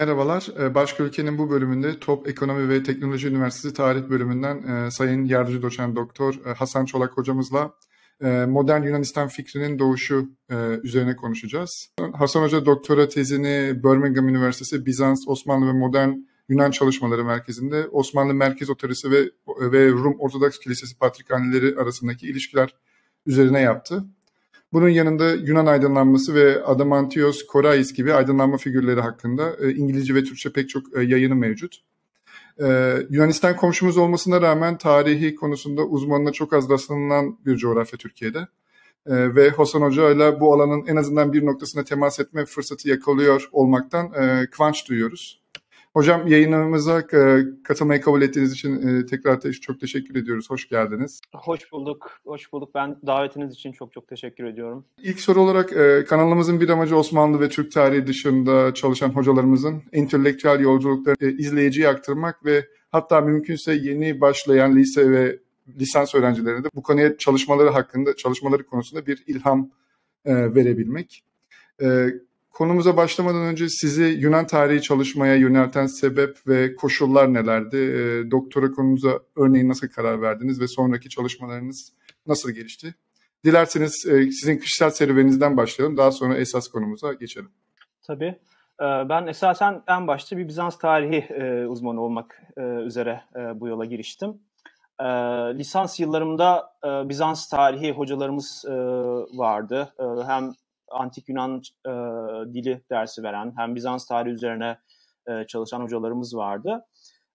Merhabalar. Başka Ülkenin bu bölümünde Top Ekonomi ve Teknoloji Üniversitesi Tarih Bölümünden Sayın Yardımcı Doçent Doktor Hasan Çolak hocamızla modern Yunanistan fikrinin doğuşu üzerine konuşacağız. Hasan Hoca doktora tezini Birmingham Üniversitesi Bizans, Osmanlı ve Modern Yunan Çalışmaları Merkezi'nde Osmanlı Merkez Otorisi ve Rum Ortodoks Kilisesi Patrikhaneleri arasındaki ilişkiler üzerine yaptı. Bunun yanında Yunan aydınlanması ve Adamantios Korais gibi aydınlanma figürleri hakkında İngilizce ve Türkçe pek çok yayını mevcut. Yunanistan komşumuz olmasına rağmen tarihi konusunda uzmanına çok az rastlanılan bir coğrafya Türkiye'de. Ve Hasan Hoca ile bu alanın en azından bir noktasına temas etme fırsatı yakalıyor olmaktan kıvanç duyuyoruz. Hocam yayınımıza katılmayı kabul ettiğiniz için tekrar çok teşekkür ediyoruz. Hoş geldiniz. Hoş bulduk. Hoş bulduk. Ben davetiniz için çok teşekkür ediyorum. İlk soru olarak kanalımızın bir amacı Osmanlı ve Türk tarihi dışında çalışan hocalarımızın entelektüel yolculuklarını izleyiciye aktarmak ve hatta mümkünse yeni başlayan lise ve lisans öğrencilerine de bu konuya çalışmaları konusunda bir ilham verebilmek. Konumuza başlamadan önce sizi Yunan tarihi çalışmaya yönelten sebep ve koşullar nelerdi? Doktora konunuza örneğin nasıl karar verdiniz ve sonraki çalışmalarınız nasıl gelişti? Dilerseniz sizin kişisel serüveninizden başlayalım. Daha sonra esas konumuza geçelim. Tabii. Ben esasen en başta bir Bizans tarihi uzmanı olmak üzere bu yola giriştim. Lisans yıllarımda Bizans tarihi hocalarımız vardı. Hem Antik Yunan dili dersi veren, hem Bizans tarihi üzerine çalışan hocalarımız vardı.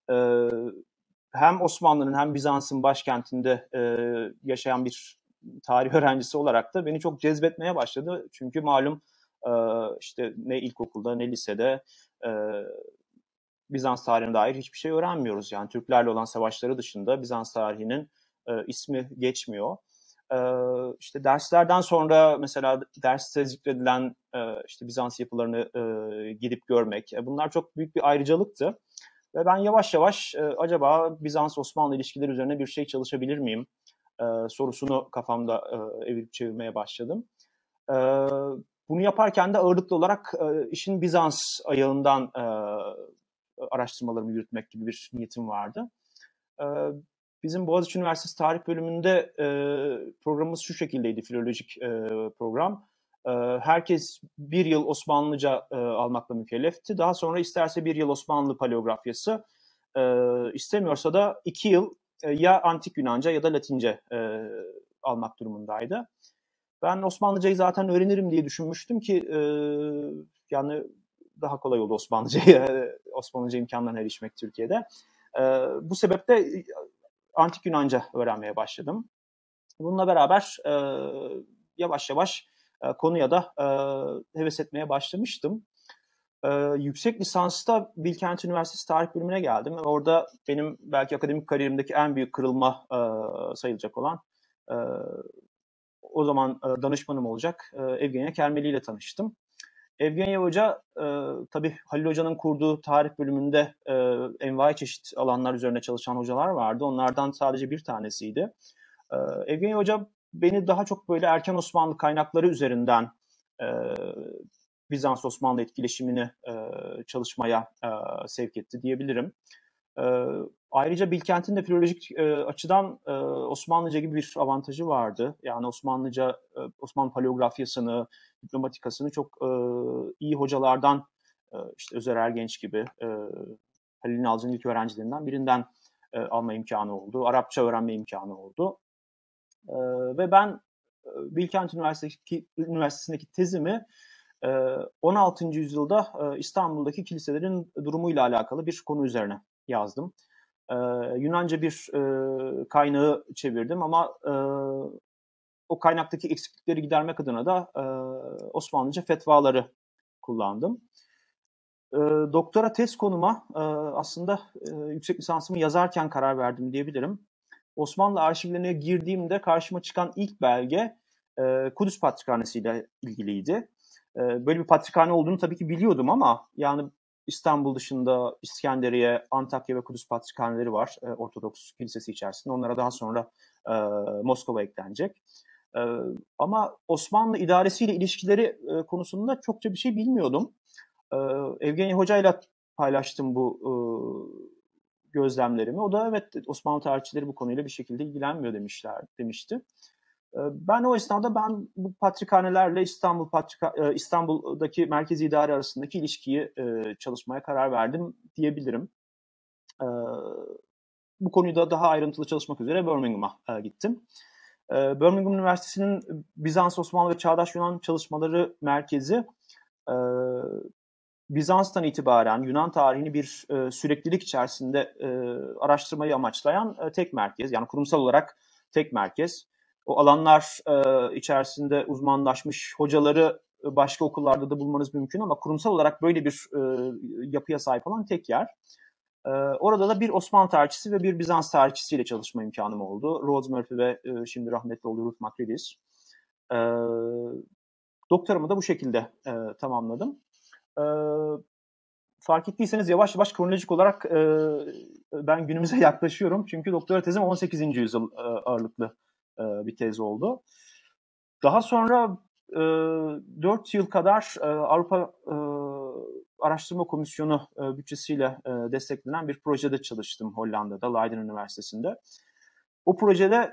Hem Osmanlı'nın hem Bizans'ın başkentinde yaşayan bir tarih öğrencisi olarak da beni çok cezbetmeye başladı. Çünkü malum işte ne ilkokulda ne lisede Bizans tarihine dair hiçbir şey öğrenmiyoruz. Yani Türklerle olan savaşları dışında Bizans tarihinin ismi geçmiyor. İşte derslerden sonra mesela derste zikredilen işte Bizans yapılarını gidip görmek, bunlar çok büyük bir ayrıcalıktı. Ve ben yavaş yavaş acaba Bizans-Osmanlı ilişkileri üzerine bir şey çalışabilir miyim sorusunu kafamda evirip çevirmeye başladım. Bunu yaparken de ağırlıklı olarak işin Bizans ayağından araştırmalarımı yürütmek gibi bir niyetim vardı. Bizim Boğaziçi Üniversitesi Tarih Bölümünde programımız şu şekildeydi, filolojik program. Herkes bir yıl Osmanlıca almakla mükellefti. Daha sonra isterse bir yıl Osmanlı paleografyası, istemiyorsa da 2 yıl ya Antik Yunanca ya da Latince almak durumundaydı. Ben Osmanlıcayı zaten öğrenirim diye düşünmüştüm ki yani daha kolay oldu Osmanlıca imkanlarına erişmek Türkiye'de. Bu sebeple Antik Yunanca öğrenmeye başladım. Bununla beraber yavaş yavaş konuya da heves etmeye başlamıştım. Yüksek lisansta Bilkent Üniversitesi Tarih Bölümüne geldim. Orada benim belki akademik kariyerimdeki en büyük kırılma sayılacak olan o zaman danışmanım olacak Evgenya Kermeli ile tanıştım. Evgenya Hoca tabii Halil Hoca'nın kurduğu tarih bölümünde envai çeşit alanlar üzerine çalışan hocalar vardı. Onlardan sadece bir tanesiydi. Evgenya Hoca beni daha çok böyle erken Osmanlı kaynakları üzerinden Bizans-Osmanlı etkileşimini çalışmaya sevk etti diyebilirim. Ayrıca Bilkent'in de filolojik açıdan Osmanlıca gibi bir avantajı vardı. Yani Osmanlı paleografyasını, diplomatikasını çok iyi hocalardan, işte Özer Ergenç gibi, Halil İnalcı'nın ilk öğrencilerinden birinden alma imkanı oldu. Arapça öğrenme imkanı oldu. Ve ben Bilkent Üniversitesi'ndeki tezimi 16. yüzyılda İstanbul'daki kiliselerin durumuyla alakalı bir konu üzerine yazdım. Yunanca bir kaynağı çevirdim ama o kaynaktaki eksiklikleri gidermek adına da Osmanlıca fetvaları kullandım. Doktora tez konuma aslında yüksek lisansımı yazarken karar verdim diyebilirim. Osmanlı arşivlerine girdiğimde karşıma çıkan ilk belge Kudüs Patrikhanesi ile ilgiliydi. Böyle bir patrikhane olduğunu tabii ki biliyordum ama yani İstanbul dışında İskenderiye, Antakya ve Kudüs patrikhaneleri var Ortodoks Kilisesi içerisinde. Onlara daha sonra Moskova eklenecek. Ama Osmanlı idaresiyle ilişkileri konusunda çokça bir şey bilmiyordum. Evgenya Hoca ile paylaştım bu gözlemlerimi. O da evet, Osmanlı tarihçileri bu konuyla bir şekilde ilgilenmiyor demişti. Ben o esnada bu patrikhanelerle İstanbul'daki merkezi idare arasındaki ilişkiyi çalışmaya karar verdim diyebilirim. Bu konuyu da daha ayrıntılı çalışmak üzere Birmingham'a gittim. Birmingham Üniversitesi'nin Bizans, Osmanlı ve Çağdaş Yunan Çalışmaları Merkezi Bizans'tan itibaren Yunan tarihini bir süreklilik içerisinde araştırmayı amaçlayan tek merkez. Yani kurumsal olarak tek merkez. O alanlar içerisinde uzmanlaşmış hocaları başka okullarda da bulmanız mümkün ama kurumsal olarak böyle bir yapıya sahip olan tek yer. Orada da bir Osmanlı tarihçisi ve bir Bizans tarihçisiyle çalışma imkanım oldu. Rhodes Murphy ve şimdi rahmetli oldu Ruth Macredis. Doktoramı da bu şekilde tamamladım. Fark ettiyseniz yavaş yavaş kronolojik olarak ben günümüze yaklaşıyorum. Çünkü doktora tezim 18. yüzyıl ağırlıklı bir tez oldu. Daha sonra 4 yıl kadar Avrupa Araştırma Komisyonu bütçesiyle desteklenen bir projede çalıştım Hollanda'da, Leiden Üniversitesi'nde. O projede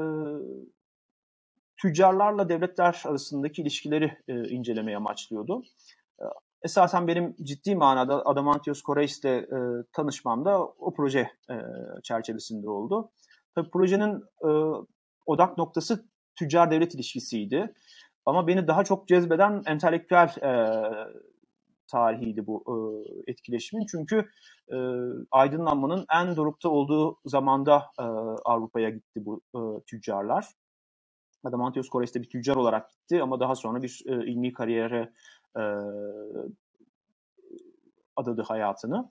tüccarlarla devletler arasındaki ilişkileri incelemeye amaçlıyordu. Esasen benim ciddi manada Adamantios Koreis'le tanışmam da o proje çerçevesinde oldu. Tabii projenin odak noktası tüccar-devlet ilişkisiydi. Ama beni daha çok cezbeden entelektüel tarihiydi bu etkileşimin. Çünkü aydınlanmanın en dorukta olduğu zamanda Avrupa'ya gitti bu tüccarlar. Adamantios Koreis'te bir tüccar olarak gitti ama daha sonra bir ilmi kariyere adadı hayatını.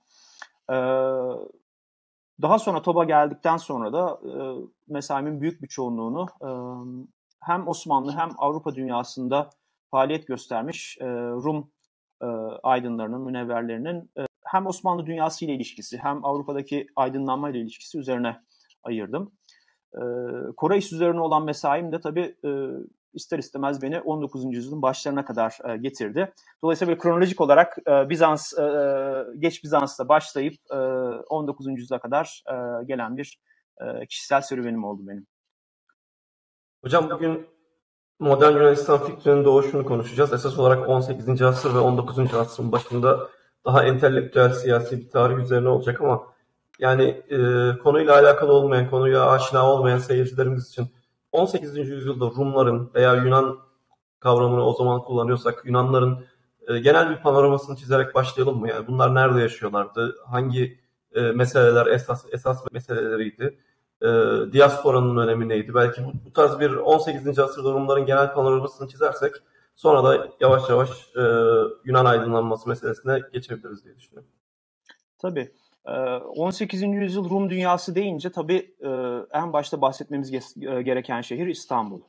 Daha sonra TOB'a geldikten sonra da mesaimin büyük bir çoğunluğunu hem Osmanlı hem Avrupa dünyasında faaliyet göstermiş Rum aydınlarının, münevverlerinin hem Osmanlı dünyası ile ilişkisi hem Avrupa'daki aydınlanma ile ilişkisi üzerine ayırdım. Koreis üzerine olan mesaim de tabii ister istemez beni 19. yüzyılın başlarına kadar getirdi. Dolayısıyla böyle kronolojik olarak geç Bizans'ta başlayıp 19. yüzyıla kadar gelen bir kişisel serüvenim oldu benim. Hocam bugün modern Yunanistan fikrinin doğuşunu konuşacağız. Esas olarak 18. asır ve 19. asrın başında daha entelektüel, siyasi bir tarih üzerine olacak ama yani konuyla alakalı olmayan, konuyla aşina olmayan seyircilerimiz için 18. yüzyılda Rumların veya Yunan kavramını o zaman kullanıyorsak Yunanların genel bir panoramasını çizerek başlayalım mı? Yani bunlar nerede yaşıyorlardı? Hangi meseleler esas meseleleriydi? Diasporanın önemi neydi? Belki bu tarz bir 18. asırda Rumların genel panoramasını çizersek sonra da yavaş yavaş Yunan aydınlanması meselesine geçebiliriz diye düşünüyorum. Tabii. 18. yüzyıl Rum dünyası deyince tabii en başta bahsetmemiz gereken şehir İstanbul.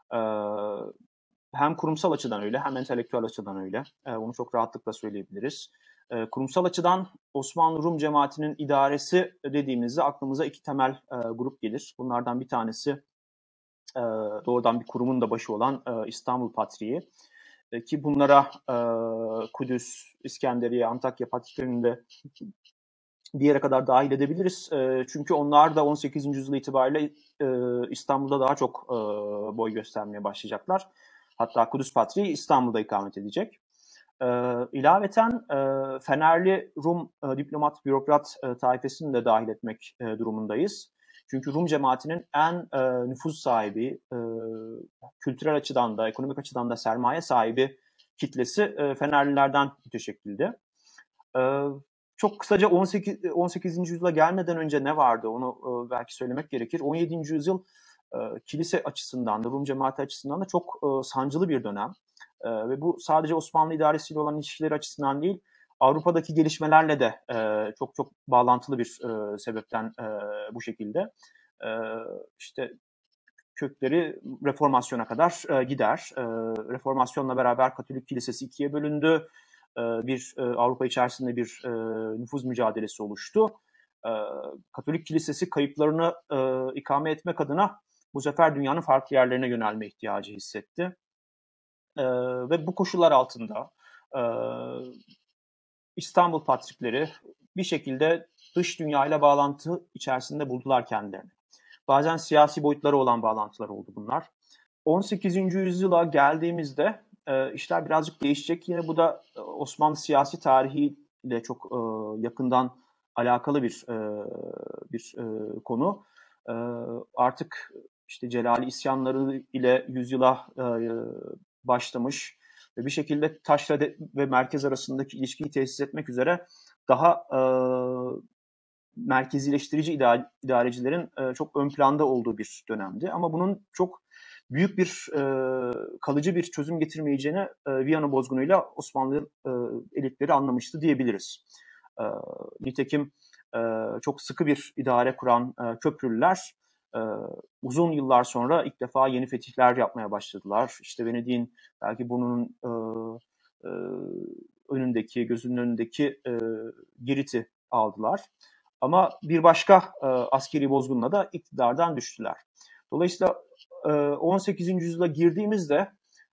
Hem kurumsal açıdan öyle hem entelektüel açıdan öyle. Bunu çok rahatlıkla söyleyebiliriz. Kurumsal açıdan Osmanlı-Rum cemaatinin idaresi dediğimizde aklımıza iki temel grup gelir. Bunlardan bir tanesi doğrudan bir kurumun da başı olan İstanbul Patriği. Ki bunlara Kudüs, İskenderiye, Antakya Patriklerini de bir yere kadar dahil edebiliriz. Çünkü onlar da 18. yüzyıl itibariyle İstanbul'da daha çok boy göstermeye başlayacaklar. Hatta Kudüs Patriği İstanbul'da ikamet edecek. İlaveten Fenerli Rum diplomat, bürokrat taifesini de dahil etmek durumundayız. Çünkü Rum cemaatinin en nüfuz sahibi, kültürel açıdan da, ekonomik açıdan da sermaye sahibi kitlesi Fenerlilerden müteşekkildi. Çok kısaca 18. yüzyıla gelmeden önce ne vardı onu belki söylemek gerekir. 17. yüzyıl kilise açısından da, Rum cemaati açısından da çok sancılı bir dönem. Ve bu sadece Osmanlı idaresiyle olan ilişkileri açısından değil, Avrupa'daki gelişmelerle de çok çok bağlantılı bir sebepten bu şekilde. İşte kökleri Reformasyon'a kadar gider. Reformasyonla beraber Katolik Kilisesi ikiye bölündü. Bir Avrupa içerisinde bir nüfuz mücadelesi oluştu. Katolik Kilisesi kayıplarını ikame etmek adına bu sefer dünyanın farklı yerlerine yönelme ihtiyacı hissetti. Ve bu koşullar altında İstanbul Patrikleri bir şekilde dış dünyayla bağlantı içerisinde buldular kendilerini. Bazen siyasi boyutları olan bağlantılar oldu bunlar. 18. yüzyıla geldiğimizde işler birazcık değişecek. Yine bu da Osmanlı siyasi tarihiyle çok yakından alakalı bir konu. Artık işte Celali isyanları ile yüzyıla başlamış ve bir şekilde taşra ve merkez arasındaki ilişkiyi tesis etmek üzere daha merkezileştirici idarecilerin çok ön planda olduğu bir dönemdi. Ama bunun çok büyük bir kalıcı bir çözüm getirmeyeceğini Viyana bozgunuyla Osmanlı elitleri anlamıştı diyebiliriz. Nitekim çok sıkı bir idare kuran Köprülüler uzun yıllar sonra ilk defa yeni fetihler yapmaya başladılar. İşte Venedik'in belki bunun önündeki, gözünün önündeki Girit'i aldılar. Ama bir başka askeri bozgunla da iktidardan düştüler. Dolayısıyla 18. yüzyıla girdiğimizde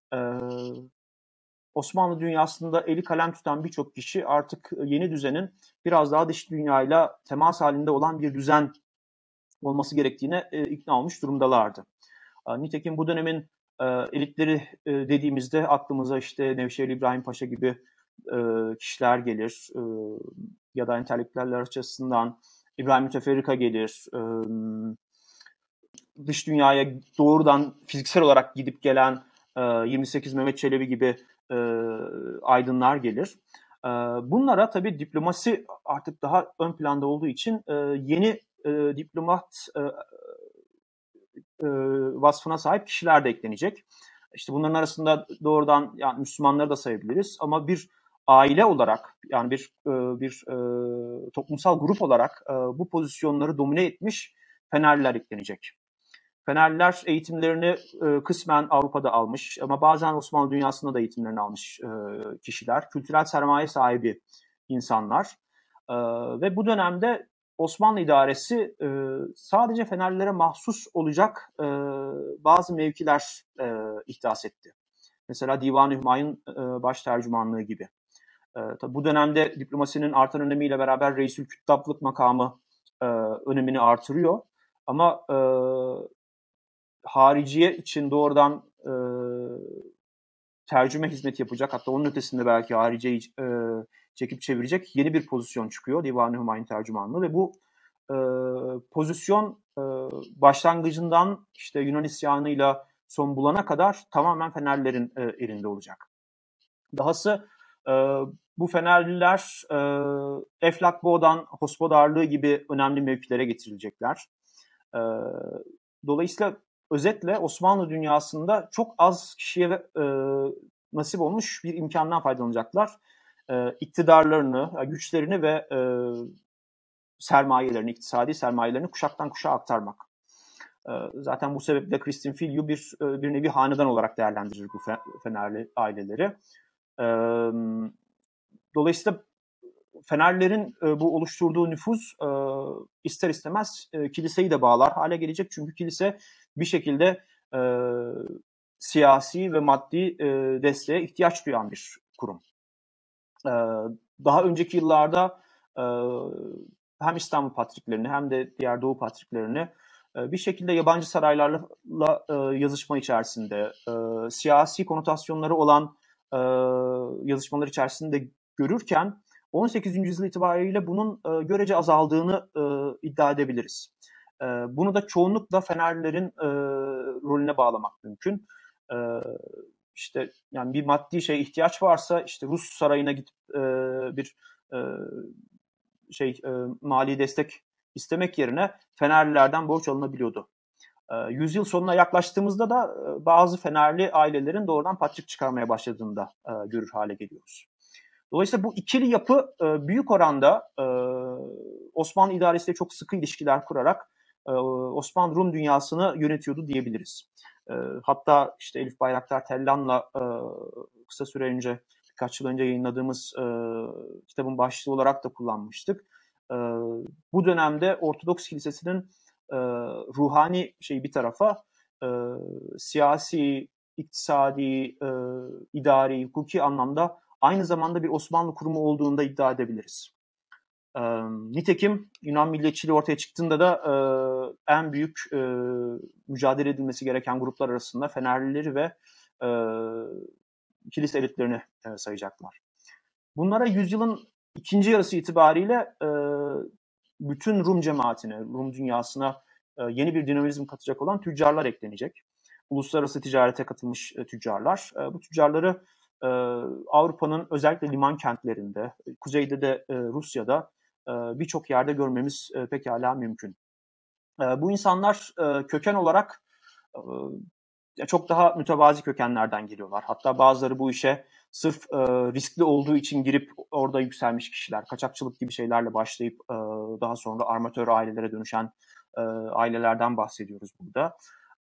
Osmanlı dünyasında eli kalem tutan birçok kişi artık yeni düzenin biraz daha dış dünyayla temas halinde olan bir düzen olması gerektiğine ikna olmuş durumdalardı. Nitekim bu dönemin elitleri dediğimizde aklımıza işte Nevşehir İbrahim Paşa gibi kişiler gelir ya da entelektüeller açısından İbrahim Müteferrika gelir. Dış dünyaya doğrudan fiziksel olarak gidip gelen 28 Mehmet Çelebi gibi aydınlar gelir. Bunlara tabii diplomasi artık daha ön planda olduğu için yeni diplomat vasfına sahip kişiler de eklenecek. İşte bunların arasında doğrudan yani Müslümanları da sayabiliriz ama bir aile olarak yani bir toplumsal grup olarak bu pozisyonları domine etmiş Fenerliler eklenecek. Fenerliler eğitimlerini kısmen Avrupa'da almış ama bazen Osmanlı dünyasında da eğitimlerini almış kişiler. Kültürel sermaye sahibi insanlar. Ve bu dönemde Osmanlı idaresi sadece Fenerlilere mahsus olacak bazı mevkiler ihdas etti. Mesela Divan-ı Hümayun baş tercümanlığı gibi. Tabii bu dönemde diplomasinin artan önemiyle beraber Reisül Küttablık makamı önemini artırıyor. Ama hariciye için doğrudan tercüme hizmeti yapacak, hatta onun ötesinde belki hariciyeyi çekip çevirecek yeni bir pozisyon çıkıyor. Divan-ı Hümayun tercümanlığı ve bu pozisyon başlangıcından işte Yunan isyanıyla son bulana kadar tamamen Fenerlilerin elinde olacak. Dahası bu Fenerliler Eflak Boğdan hospodarlığı gibi önemli mevkilere getirilecekler. Dolayısıyla özetle Osmanlı dünyasında çok az kişiye nasip olmuş bir imkandan faydalanacaklar. İktidarlarını, güçlerini ve sermayelerini, iktisadi sermayelerini kuşaktan kuşağa aktarmak. Zaten bu sebeple Kristin Filyu bir nevi hanedan olarak değerlendirir bu Fenerli aileleri. Dolayısıyla Fenerlilerin bu oluşturduğu nüfuz ister istemez kiliseyi de bağlar hale gelecek. Çünkü kilise bir şekilde siyasi ve maddi desteğe ihtiyaç duyan bir kurum. Daha önceki yıllarda hem İstanbul Patriklerini hem de diğer Doğu Patriklerini bir şekilde yabancı saraylarla yazışma içerisinde, siyasi konotasyonları olan yazışmalar içerisinde görürken 18. yüzyıl itibariyle bunun görece azaldığını iddia edebiliriz. Bunu da çoğunlukla Fenerlilerin rolüne bağlamak mümkün. İşte yani bir maddi ihtiyaç varsa işte Rus sarayına gidip bir mali destek istemek yerine Fenerlilerden borç alınabiliyordu. Yüzyıl sonuna yaklaştığımızda da bazı Fenerli ailelerin doğrudan patrik çıkarmaya başladığını da görür hale geliyoruz. Dolayısıyla bu ikili yapı büyük oranda Osmanlı idaresiyle çok sıkı ilişkiler kurarak Osmanlı-Rum dünyasını yönetiyordu diyebiliriz. Hatta işte Elif Bayraktar Tellan'la kısa süre önce, birkaç yıl önce yayınladığımız kitabın başlığı olarak da kullanmıştık. Bu dönemde Ortodoks Kilisesi'nin ruhani bir tarafa, siyasi, iktisadi, idari, hukuki anlamda aynı zamanda bir Osmanlı kurumu olduğunu da iddia edebiliriz. Nitekim Yunan milliyetçiliği ortaya çıktığında da en büyük mücadele edilmesi gereken gruplar arasında Fenerlileri ve kilise elitlerini sayacaklar. Bunlara yüzyılın ikinci yarısı itibariyle bütün Rum cemaatine, Rum dünyasına yeni bir dinamizm katacak olan tüccarlar eklenecek. Uluslararası ticarete katılmış tüccarlar. Bu tüccarları Avrupa'nın özellikle liman kentlerinde, kuzeyde de Rusya'da birçok yerde görmemiz pekala mümkün. Bu insanlar köken olarak çok daha mütevazi kökenlerden geliyorlar. Hatta bazıları bu işe sırf riskli olduğu için girip orada yükselmiş kişiler. Kaçakçılık gibi şeylerle başlayıp daha sonra armatör ailelere dönüşen ailelerden bahsediyoruz burada.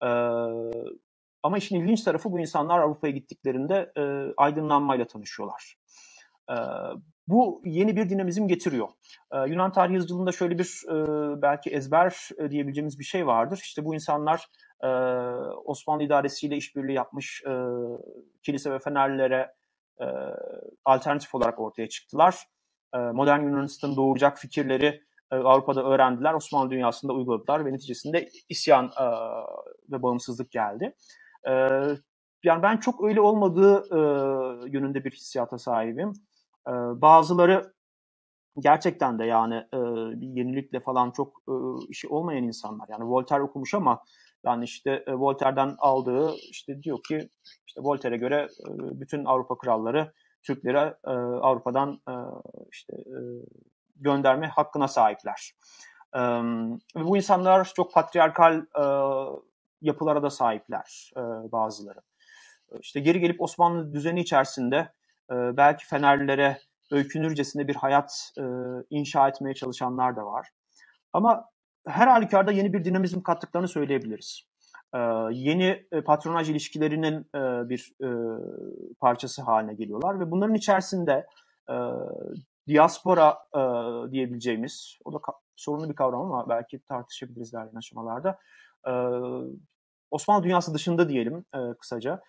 Ama işin ilginç tarafı bu insanlar Avrupa'ya gittiklerinde aydınlanmayla tanışıyorlar. Bu yeni bir dinamizm getiriyor. Yunan tarih yazıcılığında şöyle bir belki ezber diyebileceğimiz bir şey vardır. İşte bu insanlar Osmanlı idaresiyle işbirliği yapmış kilise ve fenerlilere alternatif olarak ortaya çıktılar. Modern Yunanistan'ı doğuracak fikirleri Avrupa'da öğrendiler, Osmanlı dünyasında uyguladılar ve neticesinde isyan ve bağımsızlık geldi. Yani ben çok öyle olmadığı yönünde bir hissiyata sahibim. Bazıları gerçekten de yani bir yenilikle falan çok işi olmayan insanlar. Yani Voltaire okumuş ama yani işte Voltaire'den aldığı işte diyor ki işte Voltaire'e göre bütün Avrupa kralları Türklere Avrupa'dan işte gönderme hakkına sahipler. Ve bu insanlar çok patriarkal yapılara da sahipler bazıları. İşte geri gelip Osmanlı düzeni içerisinde belki Fenerlilere öykünürcesine bir hayat inşa etmeye çalışanlar da var. Ama her halükarda yeni bir dinamizm kattıklarını söyleyebiliriz. Yeni patronaj ilişkilerinin bir parçası haline geliyorlar ve bunların içerisinde diaspora diyebileceğimiz, o da sorunlu bir kavram ama belki tartışabiliriz ilerleyen aşamalarda. Osmanlı dünyası dışında diyelim kısaca.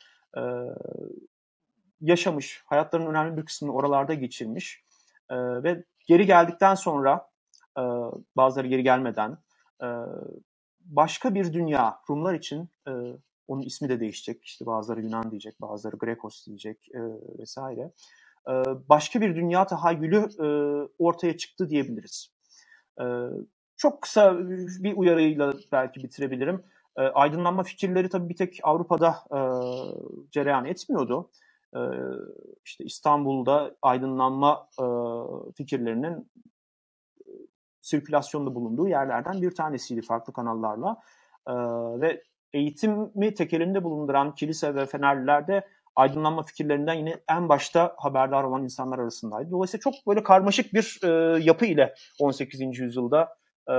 Yaşamış, hayatlarının önemli bir kısmını oralarda geçirmiş ve geri geldikten sonra bazıları geri gelmeden başka bir dünya, Rumlar için onun ismi de değişecek. İşte bazıları Yunan diyecek, bazıları Grekos diyecek vesaire. Başka bir dünya tahayyülü ortaya çıktı diyebiliriz. Çok kısa bir uyarıyla belki bitirebilirim. Aydınlanma fikirleri tabii bir tek Avrupa'da cereyan etmiyordu. İşte İstanbul'da aydınlanma fikirlerinin sirkülasyonda bulunduğu yerlerden bir tanesiydi farklı kanallarla. Ve eğitimi tekelinde bulunduran kilise ve Fenerliler de aydınlanma fikirlerinden yine en başta haberdar olan insanlar arasındaydı. Dolayısıyla çok böyle karmaşık bir yapı ile 18. yüzyılda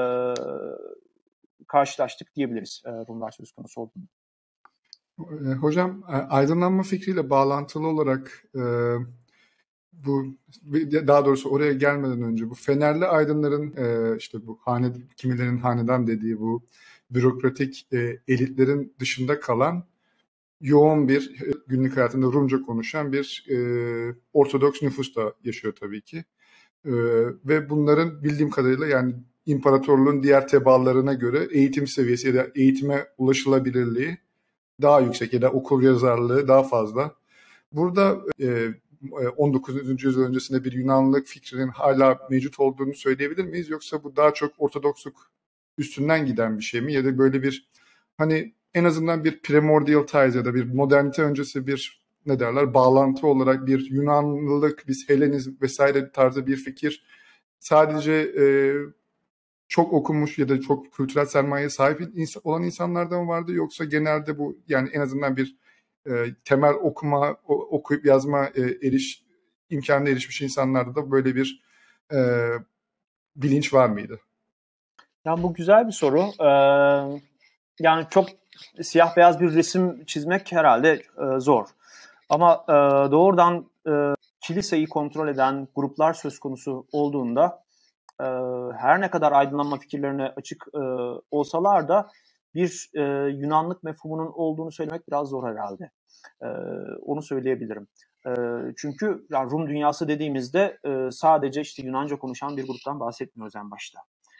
karşılaştık diyebiliriz Rumlar söz konusu olduğunda. Hocam, aydınlanma fikriyle bağlantılı olarak bu, daha doğrusu oraya gelmeden önce bu Fenerli aydınların işte bu kimilerin hanedan dediği bu bürokratik elitlerin dışında kalan yoğun bir günlük hayatında Rumca konuşan bir Ortodoks nüfus da yaşıyor tabii ki. Ve bunların bildiğim kadarıyla yani imparatorluğun diğer tebaalarına göre eğitim seviyesi ya da eğitime ulaşılabilirliği daha yüksek ya da okuryazarlığı daha fazla. Burada 19. yüzyıl öncesinde bir Yunanlılık fikrinin hala mevcut olduğunu söyleyebilir miyiz? Yoksa bu daha çok Ortodoksluk üstünden giden bir şey mi? Ya da böyle bir hani en azından bir primordial ties ya da bir modernite öncesi bir bağlantı olarak bir Yunanlılık, biz Helenizm vesaire tarzı bir fikir sadece çok okumuş ya da çok kültürel sermayeye sahip olan insanlardan mı vardı, yoksa genelde bu yani en azından bir temel okuyup yazma imkanına erişmiş insanlarda da böyle bir bilinç var mıydı? Ya bu güzel bir soru. Yani çok siyah beyaz bir resim çizmek herhalde zor. Ama doğrudan kiliseyi kontrol eden gruplar söz konusu olduğunda her ne kadar aydınlanma fikirlerine açık olsalar da bir Yunanlık mefhumunun olduğunu söylemek biraz zor herhalde. Onu söyleyebilirim. Çünkü yani Rum dünyası dediğimizde sadece işte Yunanca konuşan bir gruptan bahsetmiyoruz en başta.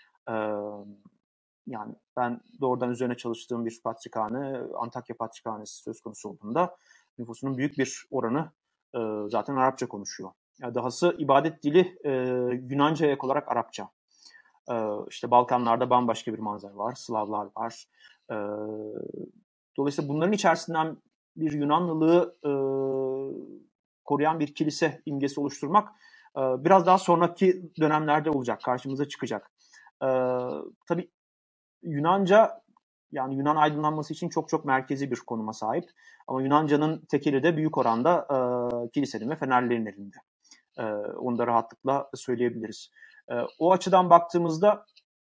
Yani ben doğrudan üzerine çalıştığım bir patrikhane, Antakya Patrikhanesi söz konusu olduğunda nüfusunun büyük bir oranı zaten Arapça konuşuyor. Yani dahası ibadet dili Yunanca'ya ek olarak Arapça. İşte Balkanlarda bambaşka bir manzara var, Slavlar var. Dolayısıyla bunların içerisinden bir Yunanlılığı koruyan bir kilise imgesi oluşturmak biraz daha sonraki dönemlerde olacak, karşımıza çıkacak. Tabii Yunanca, yani Yunan aydınlanması için çok çok merkezi bir konuma sahip. Ama Yunanca'nın tekeli de büyük oranda kilisenin ve fenerlerin elinde. Onu da rahatlıkla söyleyebiliriz. O açıdan baktığımızda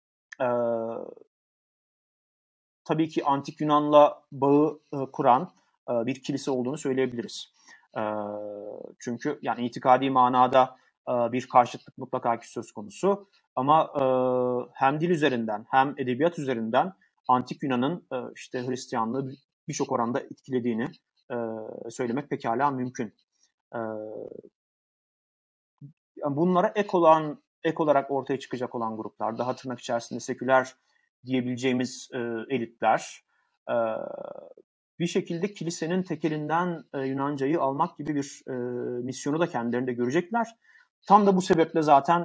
tabii ki Antik Yunan'la bağı kuran bir kilise olduğunu söyleyebiliriz. Çünkü yani itikadi manada bir karşıtlık mutlaka ki söz konusu. Ama hem dil üzerinden hem edebiyat üzerinden Antik Yunan'ın işte Hristiyanlığı birçok oranda etkilediğini söylemek pekala mümkün. Bunlara ek olarak ortaya çıkacak olan gruplar, daha tırnak içerisinde seküler diyebileceğimiz elitler bir şekilde kilisenin tekelinden Yunancayı almak gibi bir misyonu da kendilerinde görecekler. Tam da bu sebeple zaten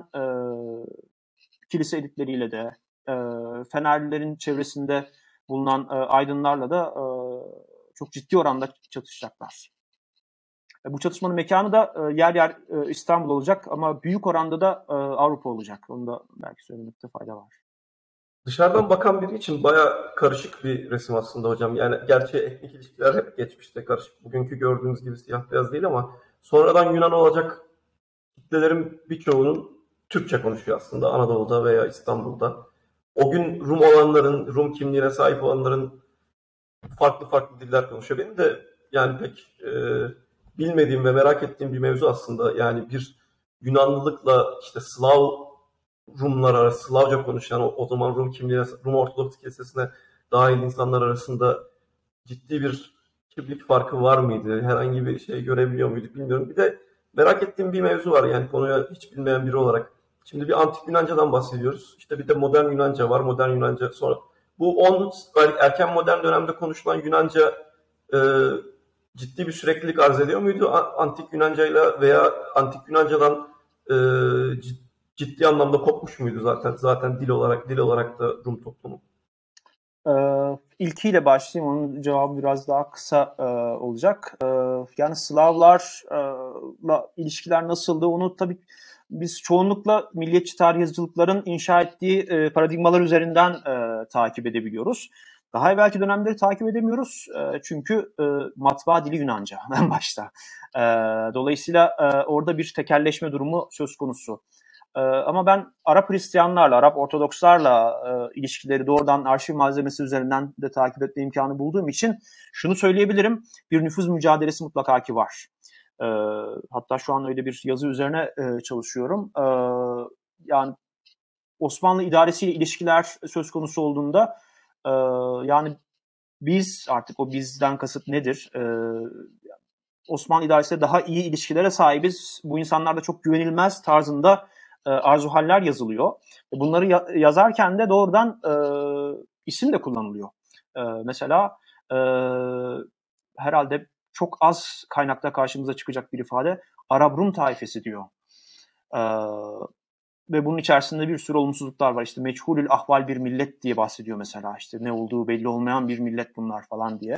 kilise elitleriyle de Fenerlilerin çevresinde bulunan aydınlarla da çok ciddi oranda çatışacaklar. Bu çatışmanın mekanı da yer yer İstanbul olacak ama büyük oranda da Avrupa olacak. Onu da belki söylemekte fayda var. Dışarıdan bakan biri için bayağı karışık bir resim aslında hocam. Yani gerçi etnik ilişkiler hep geçmişte karışık. Bugünkü gördüğümüz gibi siyah beyaz değil ama sonradan Yunan olacak kitlelerin birçoğunun Türkçe konuşuyor aslında Anadolu'da veya İstanbul'da. O gün Rum olanların, Rum kimliğine sahip olanların farklı farklı diller konuşuyor. Benim de yani pek bilmediğim ve merak ettiğim bir mevzu aslında. Yani bir Yunanlılıkla işte Slav Rumlar arası, Slavca konuşan o zaman Rum kimliğine, Rum Ortodoks Kilisesi'ne dahil insanlar arasında ciddi bir kimlik farkı var mıydı? Herhangi bir şey görebiliyor muyduk bilmiyorum. Bir de merak ettiğim bir mevzu var yani konuya hiç bilmeyen biri olarak. Şimdi bir antik Yunanca'dan bahsediyoruz. İşte bir de modern Yunanca var. Modern Yunanca sonra. Bu erken modern dönemde konuşulan Yunanca ciddi bir süreklilik arz ediyor muydu? Antik Yunanca'yla veya Antik Yunanca'dan ciddi anlamda kopmuş muydu zaten dil olarak da Rum toplumu? İlkiyle başlayayım. Onun cevabı biraz daha kısa olacak. Yani Slavlarla ilişkiler nasıldı? Onu tabii biz çoğunlukla milliyetçi tarihçilerin inşa ettiği paradigmalar üzerinden takip edebiliyoruz. Daha evvelki dönemleri takip edemiyoruz. Çünkü matbaa dili Yunanca en başta. Dolayısıyla orada bir tekelleşme durumu söz konusu. Ama ben Arap Hristiyanlarla, Arap Ortodokslarla ilişkileri doğrudan arşiv malzemesi üzerinden de takip etme imkanı bulduğum için şunu söyleyebilirim. Bir nüfuz mücadelesi mutlaka ki var. Hatta şu an öyle bir yazı üzerine çalışıyorum. Yani Osmanlı idaresiyle ilişkiler söz konusu olduğunda yani biz, artık o bizden kasıt nedir? Osmanlı idaresiyle daha iyi ilişkilere sahibiz. Bu insanlar da çok güvenilmez tarzında arzuhaller yazılıyor. Bunları yazarken de doğrudan isim de kullanılıyor. Mesela herhalde çok az kaynakta karşımıza çıkacak bir ifade Arap Rum taifesi diyor. Ve bunun içerisinde bir sürü olumsuzluklar var. İşte meçhulül ahval bir millet diye bahsediyor mesela. İşte ne olduğu belli olmayan bir millet bunlar falan diye.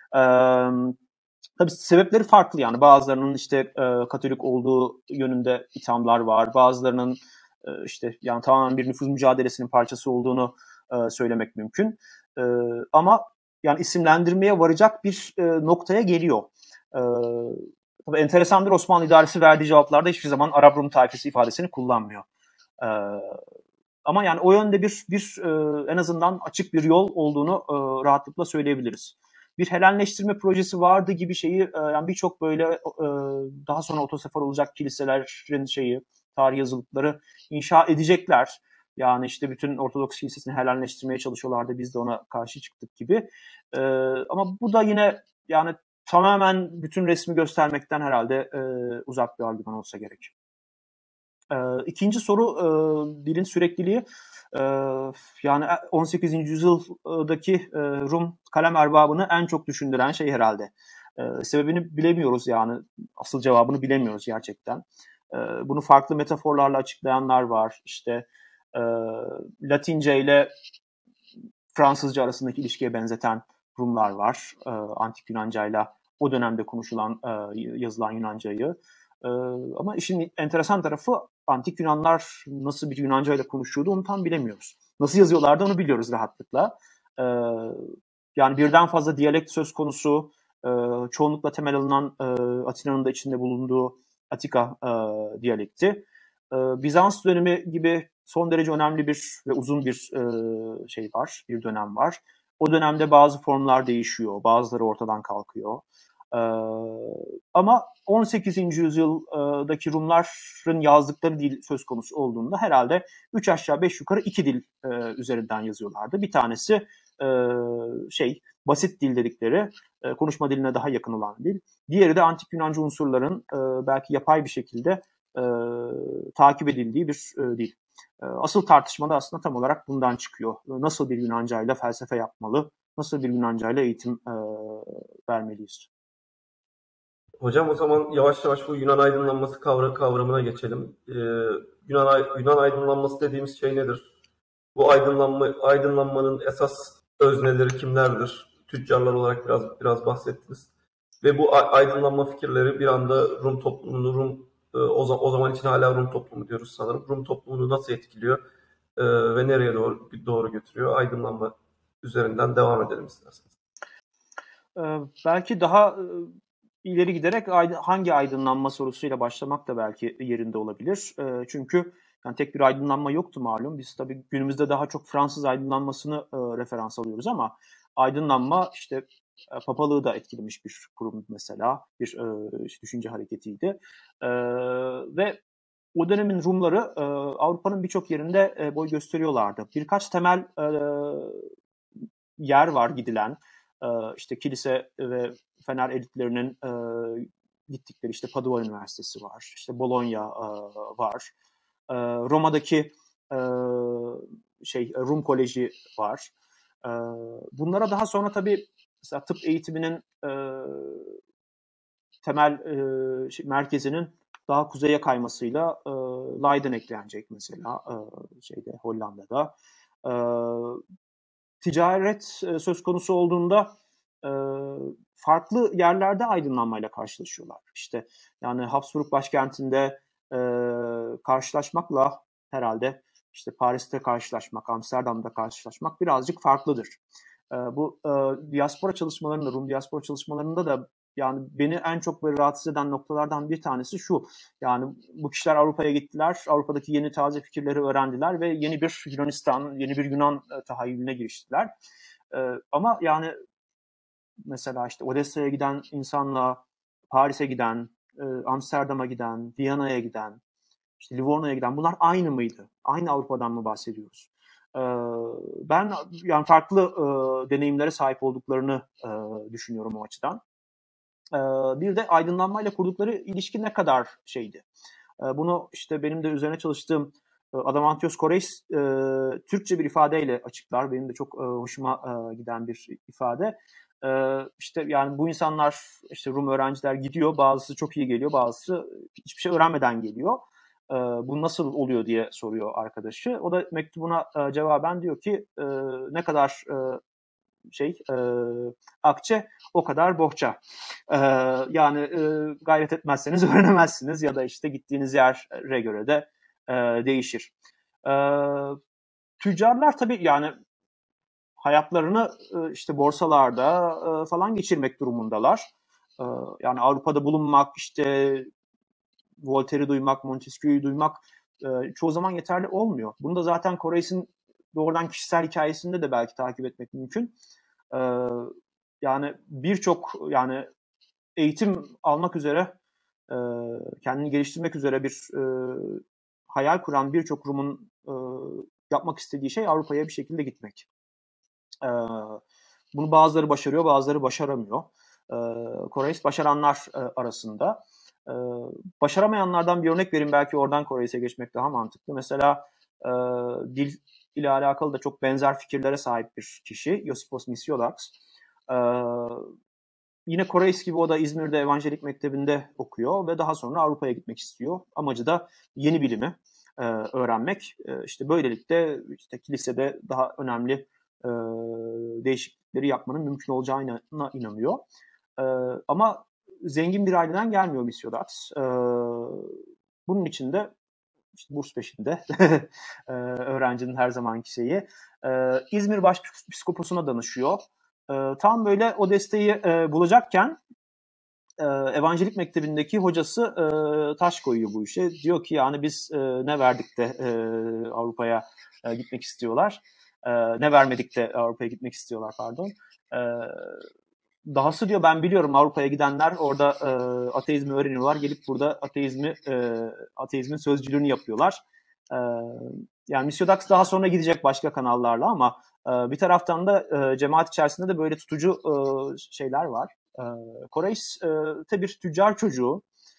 Tabii sebepleri farklı yani. Bazılarının işte Katolik olduğu yönünde ithamlar var. Bazılarının işte yani tamamen bir nüfuz mücadelesinin parçası olduğunu söylemek mümkün. Ama yani isimlendirmeye varacak bir noktaya geliyor. Tabii enteresandır, Osmanlı idaresi verdiği cevaplarda hiçbir zaman Arap Rum taifesi ifadesini kullanmıyor. Ama yani o yönde bir en azından açık bir yol olduğunu rahatlıkla söyleyebiliriz. Bir Helenleştirme projesi vardı gibi şeyi yani birçok böyle daha sonra otosefer olacak kiliselerin tarih yazılıkları inşa edecekler. Yani işte bütün Ortodoks kilisesini Helenleştirmeye çalışıyorlardı. Biz de ona karşı çıktık gibi. Ama bu da yine yani tamamen bütün resmi göstermekten herhalde uzak bir argüman olsa gerek. İkinci soru dilin sürekliliği. Yani 18. yüzyıldaki Rum kalem erbabını en çok düşündüren şey herhalde. Sebebini bilemiyoruz yani. Asıl cevabını bilemiyoruz gerçekten. Bunu farklı metaforlarla açıklayanlar var. İşte Latince ile Fransızca arasındaki ilişkiye benzeten Rumlar var. Antik Yunancayla o dönemde konuşulan, yazılan Yunancayı. Ama işin enteresan tarafı Antik Yunanlar nasıl bir Yunanca ile konuşuyordu onu tam bilemiyoruz. Nasıl yazıyorlardı onu biliyoruz rahatlıkla. Yani birden fazla diyalekt söz konusu, çoğunlukla temel alınan Atina'nın da içinde bulunduğu Atika diyalekti. Bizans dönemi gibi son derece önemli bir ve uzun bir şey var, bir dönem var. O dönemde bazı formlar değişiyor, bazıları ortadan kalkıyor. Ama 18. yüzyıldaki Rumların yazdıkları dil söz konusu olduğunda herhalde 3 aşağı 5 yukarı 2 dil üzerinden yazıyorlardı. Bir tanesi basit dil dedikleri, konuşma diline daha yakın olan dil. Diğeri de antik Yunanca unsurların belki yapay bir şekilde takip edildiği bir dil. Asıl tartışmada aslında tam olarak bundan çıkıyor. Nasıl bir Yunancayla felsefe yapmalı, nasıl bir Yunancayla eğitim vermeliyiz? Hocam o zaman yavaş yavaş bu Yunan aydınlanması kavramına geçelim. Yunan aydınlanması dediğimiz şey nedir? Bu aydınlanmanın esas özneleri kimlerdir? Tüccarlar olarak biraz bahsettiniz. Ve bu aydınlanma fikirleri bir anda Rum toplumunu, o zaman için hala Rum toplumu diyoruz sanırım. Rum toplumunu nasıl etkiliyor ve nereye doğru götürüyor? Aydınlanma üzerinden devam edelim isterseniz. Belki daha ileri giderek hangi aydınlanma sorusuyla başlamak da belki yerinde olabilir. Çünkü yani tek bir aydınlanma yoktu malum. Biz tabii günümüzde daha çok Fransız aydınlanmasını referans alıyoruz ama aydınlanma işte papalığı da etkilemiş bir kurum mesela, bir düşünce hareketiydi. Ve o dönemin Rumları Avrupa'nın birçok yerinde boy gösteriyorlardı. Birkaç temel yer var gidilen. İşte kilise ve fener elitlerinin gittikleri işte Padua Üniversitesi var, işte Bologna var, Roma'daki Rum Koleji var. Bunlara daha sonra tabii mesela tıp eğitiminin temel merkezinin daha kuzeye kaymasıyla Leiden eklenecek mesela Hollanda'da. Ticaret söz konusu olduğunda farklı yerlerde aydınlanmayla karşılaşıyorlar. İşte yani Habsburg başkentinde karşılaşmakla herhalde işte Paris'te karşılaşmak, Amsterdam'da karşılaşmak birazcık farklıdır. Bu diaspora çalışmalarında, Rum diaspora çalışmalarında da yani beni en çok böyle rahatsız eden noktalardan bir tanesi şu. Yani bu kişiler Avrupa'ya gittiler, Avrupa'daki yeni taze fikirleri öğrendiler ve yeni bir Yunanistan, yeni bir Yunan tahayyülüne giriştiler. Ama yani mesela işte Odessa'ya giden insanla Paris'e giden, Amsterdam'a giden, Viyana'ya giden, işte Livorno'ya giden bunlar aynı mıydı? Aynı Avrupa'dan mı bahsediyoruz? Ben yani farklı deneyimlere sahip olduklarını düşünüyorum o açıdan. Bir de aydınlanmayla kurdukları ilişki ne kadar şeydi? Bunu işte benim de üzerine çalıştığım Adamantios Koreis Türkçe bir ifadeyle açıklar. Benim de çok hoşuma giden bir ifade. İşte yani bu insanlar, işte Rum öğrenciler gidiyor, bazısı çok iyi geliyor, bazısı hiçbir şey öğrenmeden geliyor. Bu nasıl oluyor diye soruyor arkadaşı. O da mektubuna cevaben diyor ki ne kadar akçe o kadar bohça. Yani gayret etmezseniz öğrenemezsiniz ya da işte gittiğiniz yere göre de değişir. Tüccarlar tabii yani hayatlarını işte borsalarda falan geçirmek durumundalar. Yani Avrupa'da bulunmak, işte Voltaire'i duymak, Montesquieu'yu duymak çoğu zaman yeterli olmuyor. Bunu da zaten Koreis'in doğrudan kişisel hikayesinde de belki takip etmek mümkün. Yani birçok yani eğitim almak üzere, kendini geliştirmek üzere bir hayal kuran birçok Rum'un yapmak istediği şey Avrupa'ya bir şekilde gitmek. Bunu bazıları başarıyor, bazıları başaramıyor. Koreis başaranlar arasında. Başaramayanlardan bir örnek vereyim, belki oradan Koreis'e geçmek daha mantıklı. Mesela dil ile alakalı da çok benzer fikirlere sahip bir kişi, Yosipos Misiodax. Yine Koreis gibi o da İzmir'de Evangelik Mektebi'nde okuyor ve daha sonra Avrupa'ya gitmek istiyor. Amacı da yeni bilimi öğrenmek. İşte böylelikle işte kilisede daha önemli değişiklikleri yapmanın mümkün olacağına inanıyor. Ama zengin bir aileden gelmiyor Misiodax. Bunun için de işte burs peşinde öğrencinin her zamanki şeyi. İzmir Başpiskoposuna danışıyor. Tam böyle o desteği bulacakken Evangelik Mektebi'ndeki hocası taş koyuyor bu işe. Diyor ki yani biz ne verdik de Avrupa'ya gitmek istiyorlar. Ne vermedik de Avrupa'ya gitmek istiyorlar, pardon. Dahası diyor, ben biliyorum Avrupa'ya gidenler orada ateizmi öğreniyorlar. Gelip burada ateizmin sözcülüğünü yapıyorlar. Yani Misiodax daha sonra gidecek başka kanallarla ama bir taraftan da cemaat içerisinde de böyle tutucu şeyler var. Koreis bir tüccar çocuğu.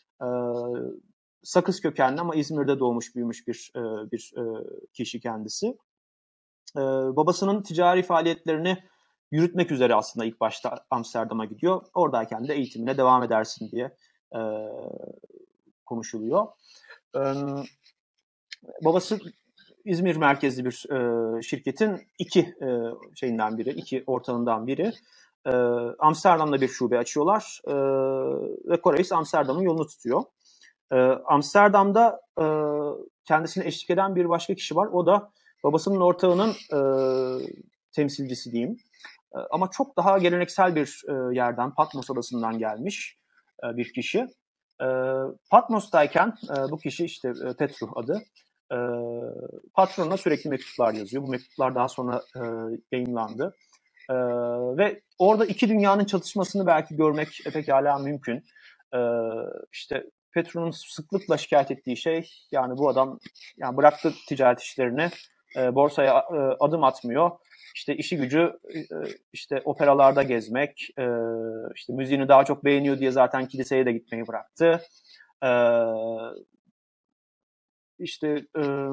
Sakız kökenli ama İzmir'de doğmuş büyümüş bir kişi kendisi. Babasının ticari faaliyetlerini yürütmek üzere aslında ilk başta Amsterdam'a gidiyor. Oradayken de eğitimine devam edersin diye konuşuluyor. Babası İzmir merkezli bir şirketin iki ortağından biri. Amsterdam'da bir şube açıyorlar ve Koreis Amsterdam'ın yolunu tutuyor. Amsterdam'da kendisine eşlik eden bir başka kişi var. O da babasının ortağının temsilcisi diyeyim. Ama çok daha geleneksel bir yerden, Patmos adasından gelmiş bir kişi. Patmos'tayken bu kişi işte Petru adı. Patronuna sürekli mektuplar yazıyor. Bu mektuplar daha sonra yayınlandı. Ve orada iki dünyanın çatışmasını belki görmek pekala mümkün. İşte Petru'nun sıklıkla şikayet ettiği şey, yani bu adam yani bıraktı ticaret işlerini, borsaya adım atmıyor. İşte işi gücü işte operalarda gezmek, işte müziğini daha çok beğeniyor diye zaten kiliseye de gitmeyi bıraktı. İşte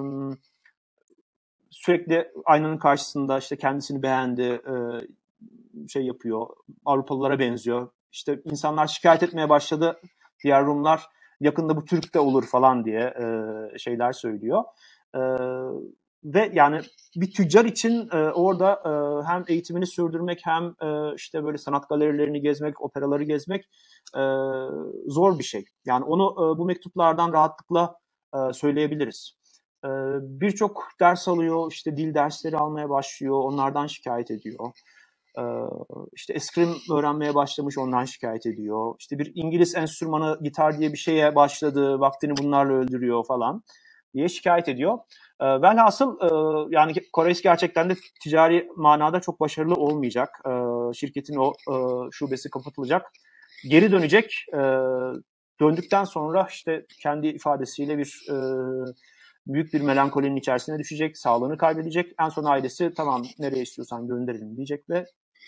sürekli aynanın karşısında işte kendisini beğendi, şey yapıyor, Avrupalılara benziyor. İşte insanlar şikayet etmeye başladı, diğer Rumlar yakında bu Türk de olur falan diye şeyler söylüyor. Ve yani bir tüccar için orada hem eğitimini sürdürmek hem işte böyle sanat galerilerini gezmek, operaları gezmek zor bir şey. Yani onu bu mektuplardan rahatlıkla söyleyebiliriz. Birçok ders alıyor, işte dil dersleri almaya başlıyor, onlardan şikayet ediyor. İşte eskrim öğrenmeye başlamış, ondan şikayet ediyor. İşte bir İngiliz enstrümanı, gitar diye bir şeye başladı, vaktini bunlarla öldürüyor falan diye şikayet ediyor. Velhasıl yani Koreis gerçekten de ticari manada çok başarılı olmayacak. Şirketin o şubesi kapatılacak. Geri dönecek. Döndükten sonra işte kendi ifadesiyle büyük bir melankolinin içerisine düşecek, sağlığını kaybedecek. En son ailesi tamam nereye istiyorsan gönderelim diyecek ve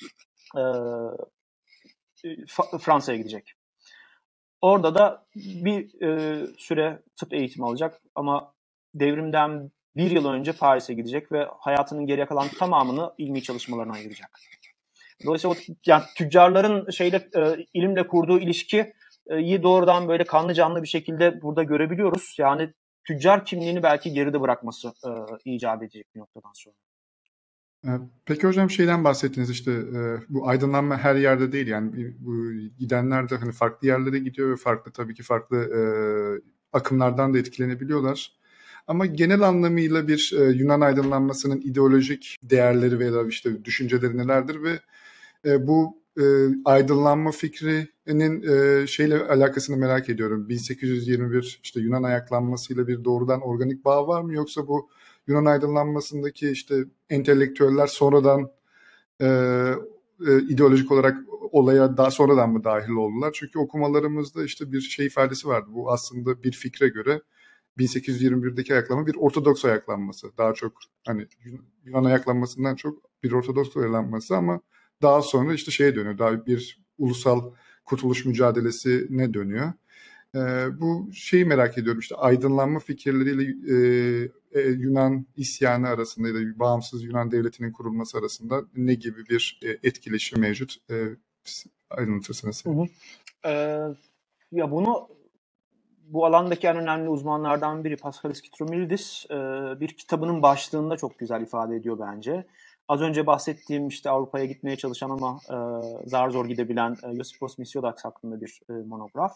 Fransa'ya gidecek. Orada da bir süre tıp eğitimi alacak ama devrimden bir yıl önce Paris'e gidecek ve hayatının geriye kalan tamamını ilmi çalışmalarına ayıracak. Dolayısıyla yani tüccarların ilimle kurduğu ilişkiyi doğrudan böyle kanlı canlı bir şekilde burada görebiliyoruz. Yani tüccar kimliğini belki geride bırakması icap edecek bir noktadan sonra. Peki hocam şeyden bahsettiniz işte bu aydınlanma her yerde değil, yani bu gidenler de hani farklı yerlere gidiyor ve tabii ki farklı akımlardan da etkilenebiliyorlar. Ama genel anlamıyla bir Yunan aydınlanmasının ideolojik değerleri veya işte düşünceleri nelerdir ve bu aydınlanma fikrinin şeyle alakasını merak ediyorum. 1821 işte Yunan ayaklanmasıyla bir doğrudan organik bağ var mı, yoksa bu Yunan aydınlanmasındaki işte entelektüeller sonradan ideolojik olarak olaya daha sonradan mı dahil oldular? Çünkü okumalarımızda işte bir şey ifadesi vardı. Bu aslında bir fikre göre 1821'deki ayaklanma bir Ortodoks ayaklanması. Daha çok hani Yunan ayaklanmasından çok bir Ortodoks ayaklanması ama daha sonra işte şeye dönüyor. Daha bir ulusal kurtuluş mücadelesi ne dönüyor? Bu şeyi merak ediyorum, işte aydınlanma fikirleriyle Yunan isyanı arasında ya da bağımsız Yunan devletinin kurulması arasında ne gibi bir etkileşim mevcut? Aydınlatırsınız. Ya bu alandaki en önemli uzmanlardan biri Paskalis Kitromilidis bir kitabının başlığında çok güzel ifade ediyor bence. Az önce bahsettiğim işte Avrupa'ya gitmeye çalışan ama zar zor gidebilen Yosipos Misiodax hakkında bir monograf.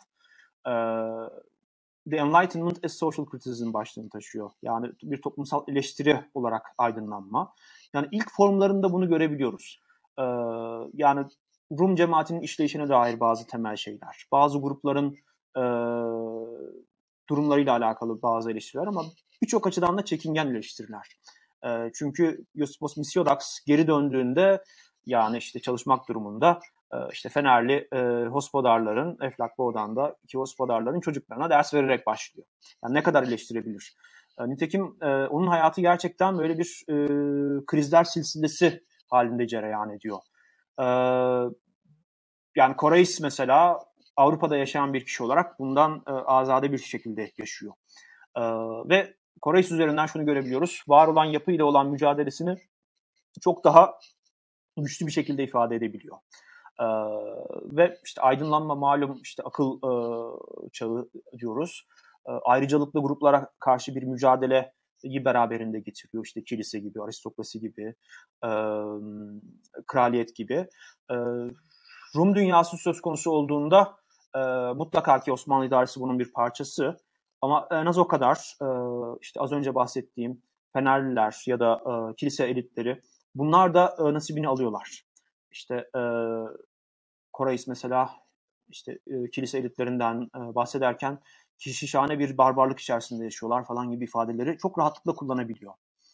The Enlightenment as Social Criticism başlığını taşıyor. Yani bir toplumsal eleştiri olarak aydınlanma. Yani ilk formlarında bunu görebiliyoruz. Yani Rum cemaatinin işleyişine dair bazı temel şeyler. Bazı grupların durumlarıyla alakalı bazı eleştiriler ama birçok açıdan da çekingen eleştiriler. Çünkü Yosipos Misiodax geri döndüğünde yani işte çalışmak durumunda işte Fenerli hospodarların, Eflak Boğdan'daki hospodarların çocuklarına ders vererek başlıyor. Yani ne kadar eleştirebilir? Nitekim onun hayatı gerçekten böyle bir krizler silsilesi halinde cereyan ediyor. Yani Koreis mesela Avrupa'da yaşayan bir kişi olarak bundan azade bir şekilde yaşıyor. Ve Koreis üzerinden şunu görebiliyoruz. Var olan yapıyla olan mücadelesini çok daha güçlü bir şekilde ifade edebiliyor. Ve işte aydınlanma malum işte akıl çağı diyoruz. Ayrıcalıklı gruplara karşı bir mücadeleyi beraberinde getiriyor. İşte kilise gibi, aristokrasi gibi, kraliyet gibi. Rum dünyası söz konusu olduğunda mutlaka ki Osmanlı idaresi bunun bir parçası. Ama en az o kadar işte az önce bahsettiğim Fenerliler ya da kilise elitleri bunlar da nasibini alıyorlar. İşte Koreis mesela işte kilise elitlerinden bahsederken kişişane bir barbarlık içerisinde yaşıyorlar falan gibi ifadeleri çok rahatlıkla kullanabiliyor.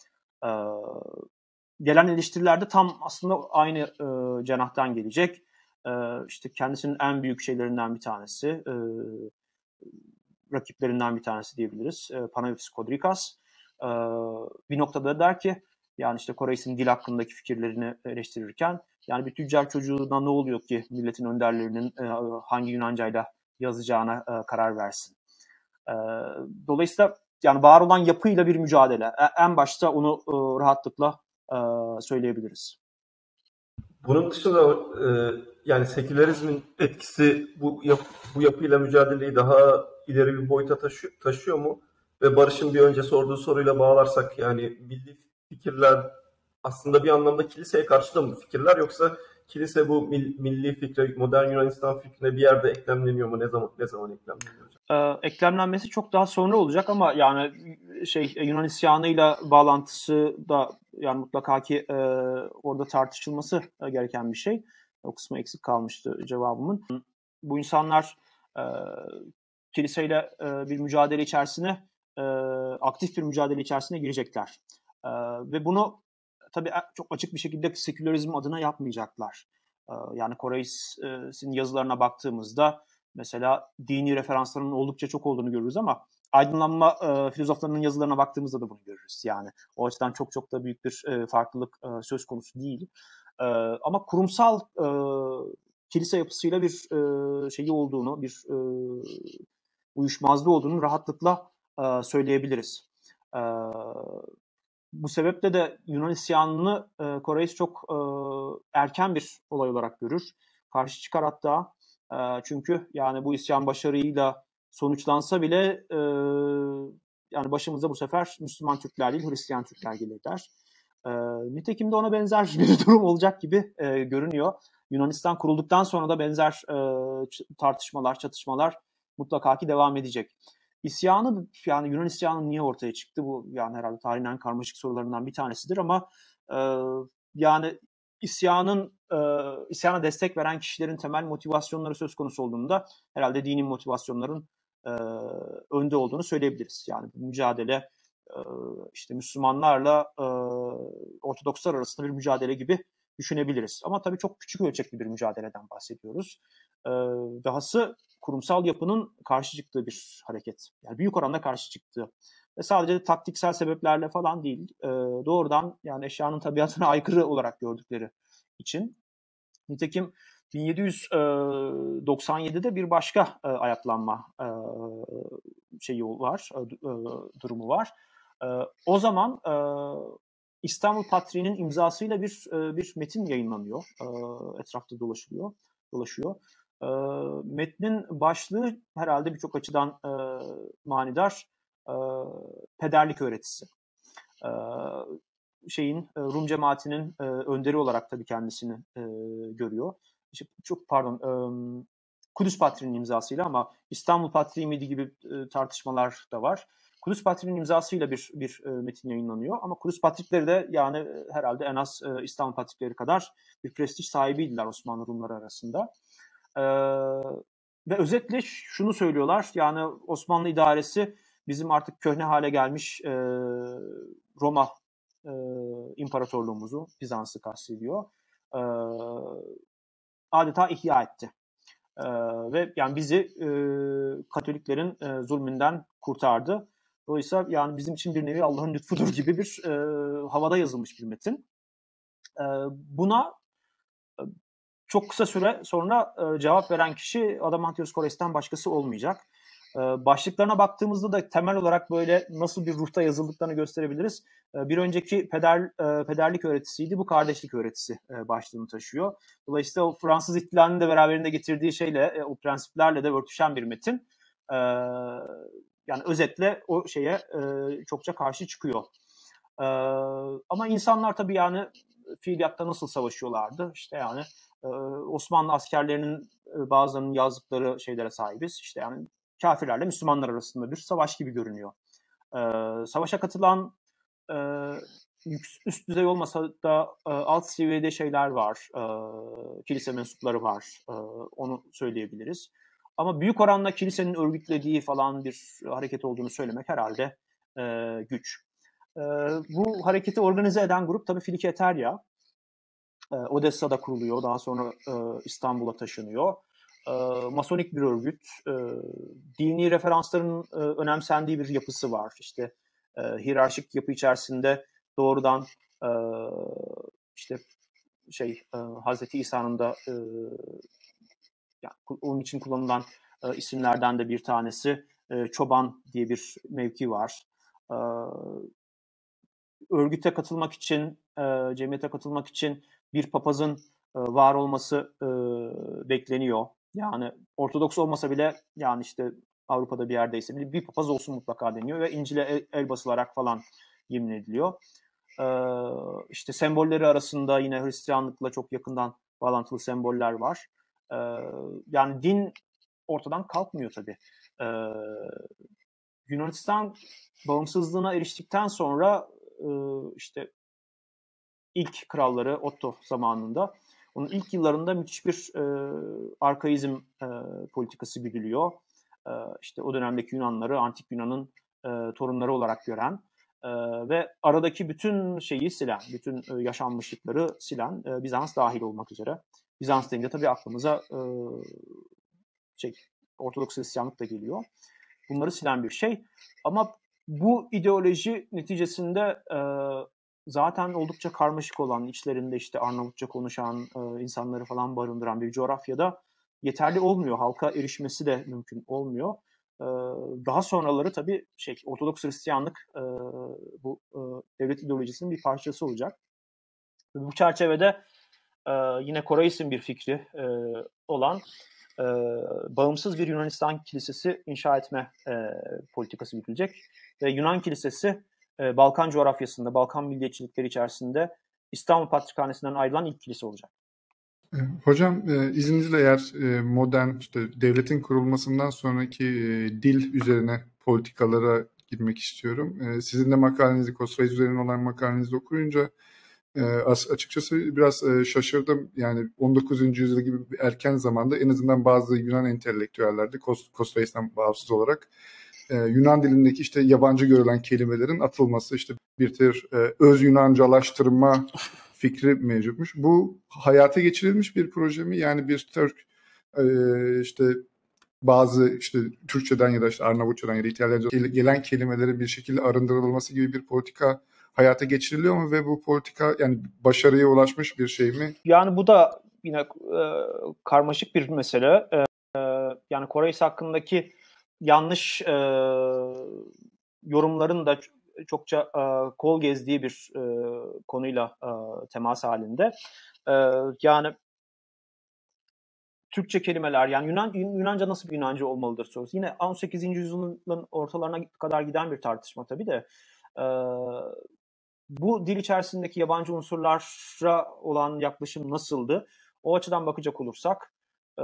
Gelen eleştirilerde tam aslında aynı cenahtan gelecek. İşte kendisinin en büyük şeylerinden bir tanesi, rakiplerinden bir tanesi diyebiliriz. Panayotis Kodrikas. Bir noktada der ki yani işte Koreis'in dil hakkındaki fikirlerini eleştirirken yani bir tüccar çocuğuna ne oluyor ki milletin önderlerinin hangi Yunancayla yazacağına karar versin. Dolayısıyla yani var olan yapıyla bir mücadele. En başta onu rahatlıkla söyleyebiliriz. Bunun dışında yani sekülerizmin etkisi bu yapıyla mücadeleyi daha ileri bir boyuta taşıyor mu? Ve Barış'ın bir önce sorduğu soruyla bağlarsak yani milli fikirler aslında bir anlamda kiliseye karşı da mı fikirler yoksa kilise bu milli fikre, modern Yunanistan fikrine bir yerde eklemleniyor mu? Ne zaman eklemleniyor hocam? Eklemlenmesi çok daha sonra olacak ama yani Yunan isyanıyla bağlantısı da yani mutlaka ki orada tartışılması gereken bir şey. O kısmı eksik kalmıştı cevabımın. Bu insanlar kiliseyle bir mücadele içerisine, aktif bir mücadele içerisine girecekler. Ve bunu tabii çok açık bir şekilde sekülerizm adına yapmayacaklar. Yani Koreis'in yazılarına baktığımızda mesela dini referanslarının oldukça çok olduğunu görürüz ama aydınlanma filozoflarının yazılarına baktığımızda da bunu görürüz. Yani o açıdan çok çok da büyük bir farklılık söz konusu değil. Ama kurumsal kilise yapısıyla bir şeyi olduğunu, bir uyuşmazlığı olduğunu rahatlıkla söyleyebiliriz. Bu sebeple de Yunan isyanını Koreis çok erken bir olay olarak görür. Karşı çıkar hatta. Çünkü yani bu isyan başarıyla sonuçlansa bile yani başımıza bu sefer Müslüman Türkler değil Hristiyan Türkler gelir der. Nitekim de ona benzer bir durum olacak gibi görünüyor. Yunanistan kurulduktan sonra da benzer tartışmalar, çatışmalar mutlaka ki devam edecek. İsyanı yani Yunan isyanı niye ortaya çıktı? Bu yani herhalde tarihin en karmaşık sorularından bir tanesidir ama yani isyana destek veren kişilerin temel motivasyonları söz konusu olduğunda herhalde dini motivasyonların önde olduğunu söyleyebiliriz. Yani bu mücadele işte Müslümanlarla Ortodokslar arasında bir mücadele gibi düşünebiliriz. Ama tabii çok küçük ölçekli bir mücadeleden bahsediyoruz. Dahası kurumsal yapının karşı çıktığı bir hareket. Yani büyük oranda karşı çıktığı. Ve sadece taktiksel sebeplerle falan değil, doğrudan yani eşyanın tabiatına aykırı olarak gördükleri için. Nitekim 1797'de bir başka ayaklanma şeyi var, durumu var. O zaman İstanbul Patriği'nin imzasıyla bir metin yayınlanıyor, etrafta dolaşıyor. Metnin başlığı herhalde birçok açıdan manidar, pederlik öğretisi. Rum cemaatinin önderi olarak tabii kendisini görüyor. Kudüs Patriği'nin imzasıyla, ama İstanbul Patriği miydi gibi tartışmalar da var. Kudüs Patriği'nin imzasıyla bir metin yayınlanıyor, ama Kudüs Patrikleri de yani herhalde en az İstanbul Patrikleri kadar bir prestij sahibiydiler Osmanlı Rumları arasında. Ve özetle şunu söylüyorlar, yani Osmanlı idaresi bizim artık köhne hale gelmiş Roma imparatorluğumuzu, Bizans'ı kastediyor, adeta ihya etti. Ve yani bizi Katoliklerin zulmünden kurtardı. Dolayısıyla yani bizim için bir nevi Allah'ın lütfudur gibi bir havada yazılmış bir metin. Buna çok kısa süre sonra cevap veren kişi Adamantios Kores'ten başkası olmayacak. Başlıklarına baktığımızda da temel olarak böyle nasıl bir ruhta yazıldıklarını gösterebiliriz. Bir önceki pederlik öğretisiydi, bu kardeşlik öğretisi başlığını taşıyor. Dolayısıyla o Fransız ihtilalinin de beraberinde getirdiği şeyle, o prensiplerle de örtüşen bir metin. Yani özetle o şeye çokça karşı çıkıyor. Ama insanlar tabii yani fiiliyatta nasıl savaşıyorlardı? İşte yani Osmanlı askerlerinin bazılarının yazdıkları şeylere sahibiz. İşte yani kafirlerle Müslümanlar arasında bir savaş gibi görünüyor. Savaşa katılan üst düzey olmasa da alt seviyede şeyler var. Kilise mensupları var. Onu söyleyebiliriz. Ama büyük oranda kilisenin örgütlediği falan bir hareket olduğunu söylemek herhalde güç. Bu hareketi organize eden grup tabii Filiki Eterya. Odessa'da kuruluyor. Daha sonra İstanbul'a taşınıyor. Masonik bir örgüt. Dini referansların önemsendiği bir yapısı var. İşte hiyerarşik yapı içerisinde doğrudan işte Hazreti İsa'nın da yani onun için kullanılan isimlerden de bir tanesi çoban diye bir mevki var. Örgüte katılmak için, cemiyete katılmak için bir papazın var olması bekleniyor. Yani Ortodoks olmasa bile, yani işte Avrupa'da bir yerdeyse bile bir papaz olsun mutlaka deniyor ve İncil'e el basılarak falan yemin ediliyor. İşte sembolleri arasında yine Hristiyanlıkla çok yakından bağlantılı semboller var. Yani din ortadan kalkmıyor tabii. Yunanistan bağımsızlığına eriştikten sonra işte ilk kralları Otto zamanında, onun ilk yıllarında müthiş bir arkaizm politikası güdülüyor. İşte o dönemdeki Yunanları antik Yunan'ın torunları olarak gören ve aradaki bütün şeyi silen, bütün yaşanmışlıkları silen, Bizans dahil olmak üzere. Bizans deyince tabii aklımıza Ortodoks Hristiyanlık da geliyor. Bunları silen bir şey. Ama bu ideoloji neticesinde zaten oldukça karmaşık olan, içlerinde işte Arnavutça konuşan insanları falan barındıran bir coğrafyada yeterli olmuyor. Halka erişmesi de mümkün olmuyor. Daha sonraları tabii Ortodoks Hristiyanlık bu devlet ideolojisinin bir parçası olacak. Bu çerçevede yine Korais'in bir fikri olan bağımsız bir Yunanistan kilisesi inşa etme politikası güdülecek. Ve Yunan kilisesi Balkan coğrafyasında, Balkan milliyetçilikleri içerisinde İstanbul Patrikhanesi'nden ayrılan ilk kilise olacak. Hocam izninizle eğer modern devletin kurulmasından sonraki dil üzerine politikalara girmek istiyorum. Sizin de makalenizi, Kosreis üzerine olan makalenizi okuyunca açıkçası biraz şaşırdım. Yani 19. yüzyıl gibi erken zamanda en azından bazı Yunan entelektüeller de Kosreis'ten bağımsız olarak Yunan dilindeki işte yabancı görülen kelimelerin atılması, işte bir tür öz Yunancalaştırma fikri mevcutmuş. Bu hayata geçirilmiş bir proje mi? Yani bir tür işte bazı işte Türkçeden ya da işte Arnavutçadan ya da İtalyancadan gelen kelimelerin bir şekilde arındırılması gibi bir politika hayata geçiriliyor mu ve bu politika yani başarıya ulaşmış bir şey mi? Yani bu da yine karmaşık bir mesele. Yani Koreis hakkındaki yanlış yorumların da çokça kol gezdiği bir konuyla temas halinde. Yani Türkçe kelimeler, yani Yunanca nasıl bir Yunanca olmalıdır sorusu. Yine 18. yüzyılın ortalarına kadar giden bir tartışma tabii de. Bu dil içerisindeki yabancı unsurlara olan yaklaşım nasıldı? O açıdan bakacak olursak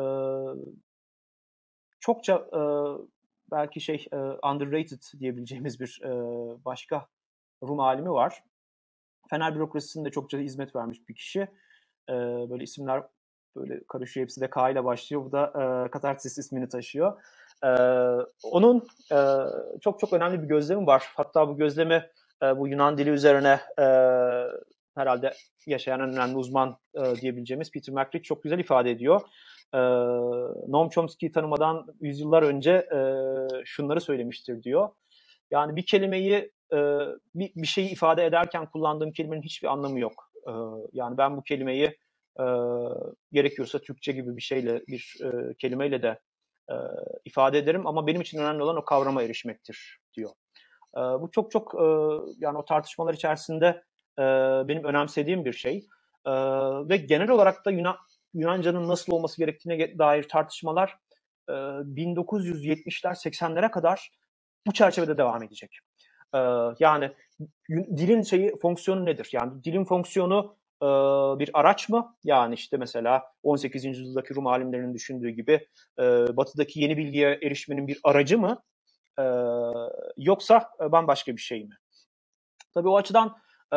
çokça belki underrated diyebileceğimiz bir başka Rum alimi var. Fener bürokrasisinde çokça hizmet vermiş bir kişi. Böyle isimler böyle karışıyor. Hepsi de K ile başlıyor. Bu da Katarsis ismini taşıyor. Onun çok önemli bir gözlemi var. Hatta bu gözlemi bu Yunan dili üzerine herhalde yaşayan en önemli uzman diyebileceğimiz Peter McCreek çok güzel ifade ediyor. Noam Chomsky'yi tanımadan yüzyıllar önce şunları söylemiştir diyor. Yani bir kelimeyi bir şeyi ifade ederken kullandığım kelimenin hiçbir anlamı yok. Yani ben bu kelimeyi gerekiyorsa Türkçe gibi bir şeyle, bir kelimeyle de ifade ederim ama benim için önemli olan o kavrama erişmektir diyor. Bu çok yani o tartışmalar içerisinde benim önemsediğim bir şey. Ve genel olarak da Yunanca'nın nasıl olması gerektiğine dair tartışmalar 1970'ler 80'lere kadar bu çerçevede devam edecek. Yani dilin fonksiyonu nedir? Yani dilin fonksiyonu bir araç mı? Yani işte mesela 18. yüzyıldaki Rum alimlerinin düşündüğü gibi batıdaki yeni bilgiye erişmenin bir aracı mı? Yoksa bambaşka bir şey mi? Tabii o açıdan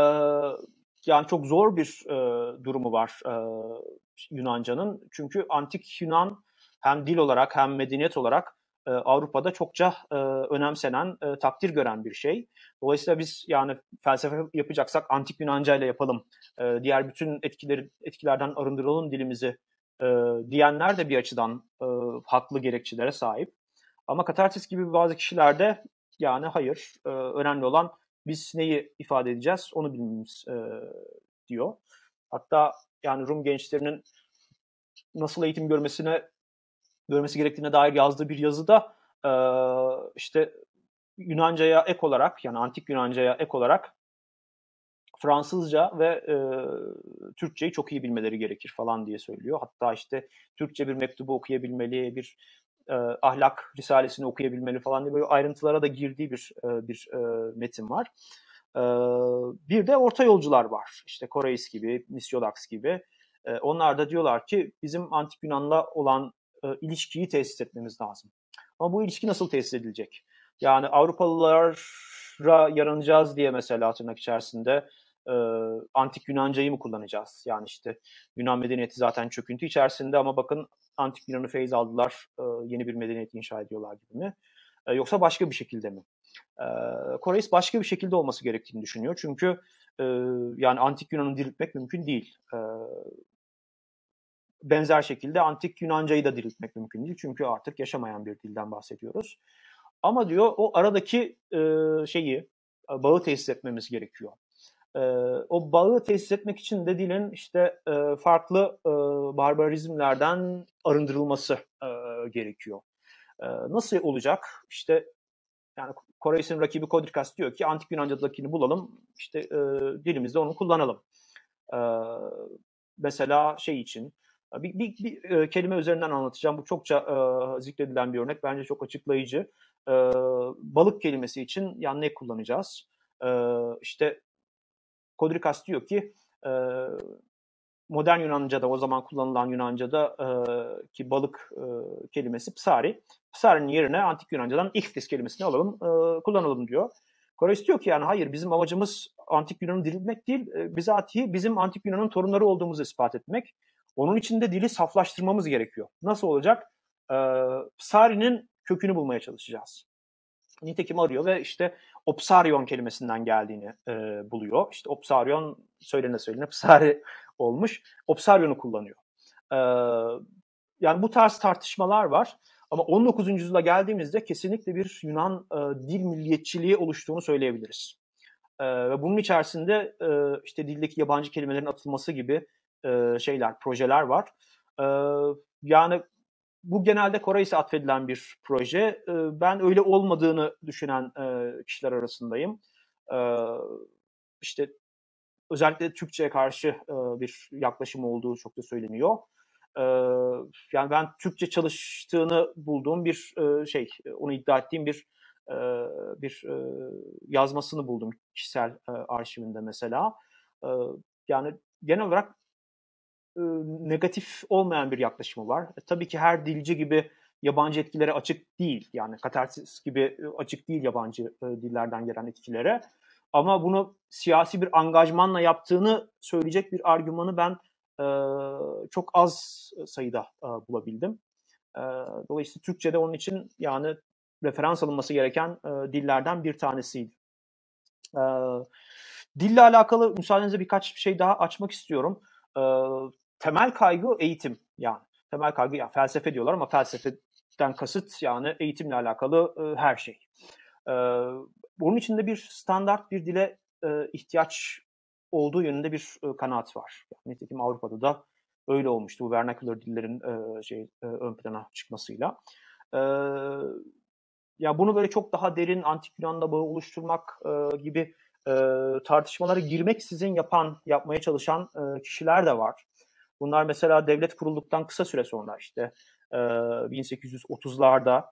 yani çok zor bir durumu var Yunanca'nın. Çünkü antik Yunan hem dil olarak hem medeniyet olarak Avrupa'da çokça önemsenen, takdir gören bir şey. Dolayısıyla biz yani felsefe yapacaksak antik Yunanca ile yapalım, diğer bütün etkilerden arındıralım dilimizi diyenler de bir açıdan haklı gerekçelere sahip. Ama Katarsis gibi bazı kişilerde yani hayır, önemli olan biz neyi ifade edeceğiz onu bilmemiz diyor. Hatta yani Rum gençlerinin nasıl eğitim görmesi gerektiğine dair yazdığı bir yazıda işte Yunanca'ya ek olarak, yani antik Yunanca'ya ek olarak Fransızca ve Türkçeyi çok iyi bilmeleri gerekir falan diye söylüyor. Hatta işte Türkçe bir mektubu okuyabilmeli, bir ahlak risalesini okuyabilmeli falan diye böyle ayrıntılara da girdiği bir metin var. Bir de orta yolcular var. İşte Koreis gibi, Misiodax gibi. Onlar da diyorlar ki bizim antik Yunan'la olan ilişkiyi tesis etmemiz lazım. Ama bu ilişki nasıl tesis edilecek? Yani Avrupalılara yaranacağız diye mesela tırnak içerisinde antik Yunancayı mı kullanacağız? Yani işte Yunan medeniyeti zaten çöküntü içerisinde ama bakın antik Yunan'ı feyz aldılar, yeni bir medeniyet inşa ediyorlar gibi mi? Yoksa başka bir şekilde mi? Koreis başka bir şekilde olması gerektiğini düşünüyor. Çünkü yani antik Yunan'ı diriltmek mümkün değil. Benzer şekilde antik Yunancayı da diriltmek mümkün değil. Çünkü artık yaşamayan bir dilden bahsediyoruz. Ama diyor o aradaki bağı tesis etmemiz gerekiyor. O bağı tesis etmek için de dilin işte farklı barbarizmlerden arındırılması gerekiyor. Nasıl olacak? İşte yani Koreis'in rakibi Kodrikas diyor ki antik Yunanca'dakini bulalım, işte dilimizde onu kullanalım. Mesela için bir kelime üzerinden anlatacağım. Bu çokça zikredilen bir örnek. Bence çok açıklayıcı. Balık kelimesi için yani ne kullanacağız? İşte Kodrikas diyor ki modern Yunanca'da, o zaman kullanılan Yunanca'da ki balık kelimesi psari. Psari'nin yerine antik Yunanca'dan ichthys kelimesini alalım, kullanalım diyor. Koreis diyor ki yani hayır, bizim amacımız antik Yunan'ı diriltmek değil, bizatihi bizim antik Yunan'ın torunları olduğumuzu ispat etmek. Onun için de dili saflaştırmamız gerekiyor. Nasıl olacak? Psari'nin kökünü bulmaya çalışacağız. Nitekim arıyor ve işte Opsarion kelimesinden geldiğini buluyor. İşte Opsarion söylene Psari olmuş. Opsarion'u kullanıyor. Yani bu tarz tartışmalar var. Ama 19. yüzyıla geldiğimizde kesinlikle bir Yunan dil milliyetçiliği oluştuğunu söyleyebiliriz. Ve bunun içerisinde işte dildeki yabancı kelimelerin atılması gibi projeler var. Yani bu genelde Koreis'e atfedilen bir proje. Ben öyle olmadığını düşünen kişiler arasındayım. İşte özellikle Türkçe'ye karşı bir yaklaşım olduğu çok da söyleniyor. Yani ben Türkçe çalıştığını bulduğum bir onu iddia ettiğim bir yazmasını buldum kişisel arşivinde mesela. Yani genel olarak negatif olmayan bir yaklaşımı var. Tabii ki her dilci gibi yabancı etkilere açık değil. Yani Katarsis gibi açık değil yabancı dillerden gelen etkilere. Ama bunu siyasi bir angajmanla yaptığını söyleyecek bir argümanı ben çok az sayıda bulabildim. Dolayısıyla Türkçe'de onun için yani referans alınması gereken dillerden bir tanesiydi. Dille alakalı müsaadenizle birkaç şey daha açmak istiyorum. Temel kaygı eğitim yani. Temel kaygı yani felsefe diyorlar ama felsefeden kasıt yani eğitimle alakalı her şey. Bunun içinde bir standart bir dile ihtiyaç olduğu yönünde bir kanaat var. Yani nitekim Avrupa'da da öyle olmuştu bu vernacular dillerin ön plana çıkmasıyla. Ya bunu böyle çok daha derin antik Yunan'da bağı oluşturmak gibi tartışmalara girmeksizin yapmaya çalışan kişiler de var. Bunlar mesela devlet kurulduktan kısa süre sonra işte 1830'larda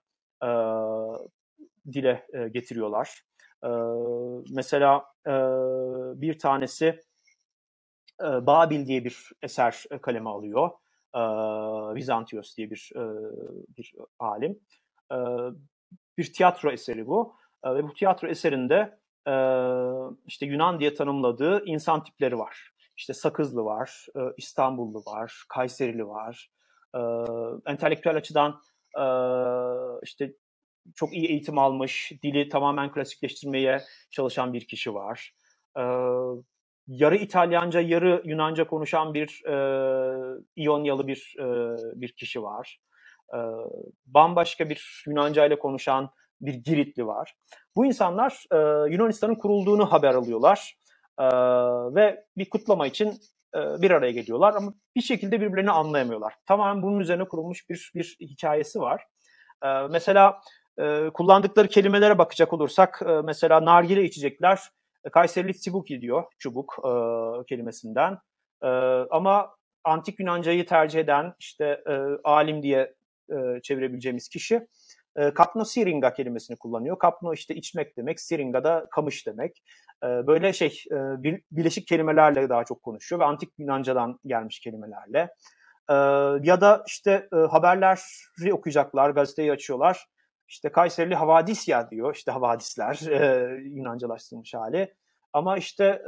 dile getiriyorlar. Mesela bir tanesi Babil diye bir eser kaleme alıyor. Vizantios diye bir alim. Bir tiyatro eseri bu. Ve bu tiyatro eserinde işte Yunan diye tanımladığı insan tipleri var. İşte Sakızlı var, İstanbullu var, Kayserili var. Entelektüel açıdan işte çok iyi eğitim almış, dili tamamen klasikleştirmeye çalışan bir kişi var. Yarı İtalyanca, yarı Yunanca konuşan bir İyonyalı bir kişi var. Bambaşka bir Yunanca ile konuşan bir Giritli var. Bu insanlar Yunanistan'ın kurulduğunu haber alıyorlar ve bir kutlama için bir araya geliyorlar ama bir şekilde birbirlerini anlayamıyorlar. Tamamen bunun üzerine kurulmuş bir hikayesi var. Mesela kullandıkları kelimelere bakacak olursak mesela nargile içecekler Kayserilik tsibuki diyor, çubuk kelimesinden. Ama antik Yunancayı tercih eden işte alim diye çevirebileceğimiz kişi kapno siringa kelimesini kullanıyor. Kapno işte içmek demek, siringa da kamış demek. Böyle bileşik kelimelerle daha çok konuşuyor ve antik Yunancadan gelmiş kelimelerle. Ya da işte haberleri okuyacaklar, gazeteyi açıyorlar. İşte Kayserili havadisya diyor, işte havadisler Yunancalaştırılmış hali. Ama işte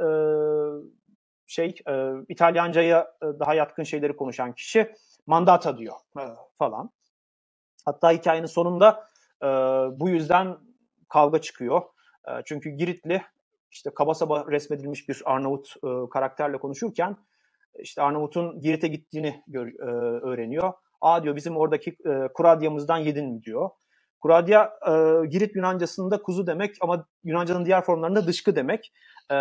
İtalyanca'ya daha yatkın şeyleri konuşan kişi mandata diyor falan. Hatta hikayenin sonunda bu yüzden kavga çıkıyor. Çünkü Giritli işte kaba saba resmedilmiş bir Arnavut karakterle konuşurken işte Arnavut'un Girit'e gittiğini öğreniyor. Diyor bizim oradaki kuradyamızdan yedin mi diyor. Kuradya Girit Yunancasında kuzu demek ama Yunanca'nın diğer formlarında dışkı demek.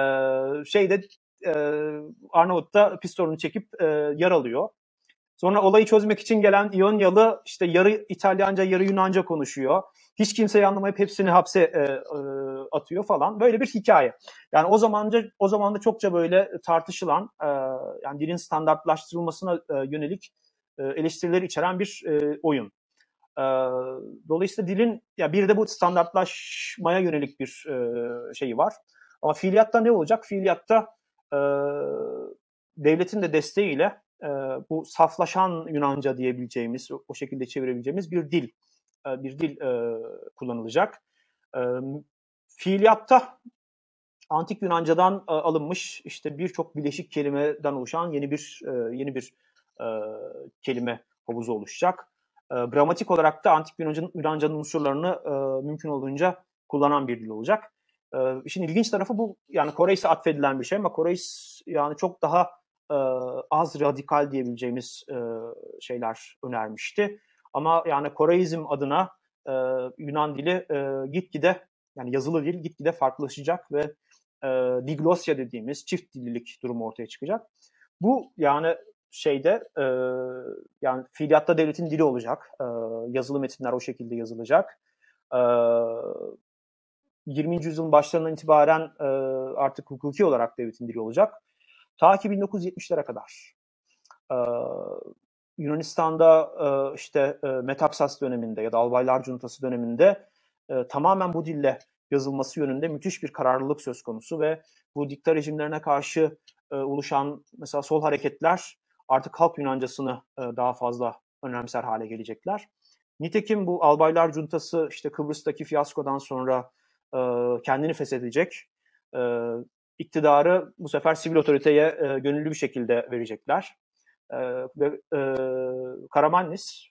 Arnavut da pistolunu çekip yaralıyor. Sonra olayı çözmek için gelen İyonyalı işte yarı İtalyanca yarı Yunanca konuşuyor. Hiç kimseyi anlamayıp hepsini hapse atıyor falan. Böyle bir hikaye. Yani o zaman da çokça böyle tartışılan yani dilin standartlaştırılmasına yönelik eleştirileri içeren bir oyun. Dolayısıyla dilin ya bir de bu standartlaşmaya yönelik bir şeyi var. Ama fiiliyatta ne olacak? Fiiliyatta devletin de desteğiyle bu saflaşan Yunanca diyebileceğimiz, o şekilde çevirebileceğimiz bir dil kullanılacak. Fiiliyatta antik Yunanca'dan alınmış işte birçok bileşik kelimeden oluşan yeni bir kelime havuzu oluşacak. Gramatik olarak da antik Yunanca'nın unsurlarını mümkün olduğunca kullanan bir dil olacak. İşin ilginç tarafı bu, yani Koreis'e atfedilen bir şey ama Koreis yani çok daha az radikal diyebileceğimiz şeyler önermişti. Ama yani Koreizm adına Yunan dili gitgide, yani yazılı dil gitgide farklılaşacak ve diglosya dediğimiz çift dillilik durumu ortaya çıkacak. Bu yani yani fiiliyatta devletin dili olacak. Yazılı metinler o şekilde yazılacak. 20. yüzyılın başlarından itibaren artık hukuki olarak devletin dili olacak. Ta ki 1970'lere kadar. Yunanistan'da Metaksas döneminde ya da Albaylar Cuntası döneminde tamamen bu dille yazılması yönünde müthiş bir kararlılık söz konusu ve bu dikta rejimlerine karşı oluşan mesela sol hareketler artık halk Yunancasını daha fazla önemser hale gelecekler. Nitekim bu Albaylar Cuntası Kıbrıs'taki fiyaskodan sonra kendini feshedecek. İktidarı bu sefer sivil otoriteye gönüllü bir şekilde verecekler. Ve Karamanlis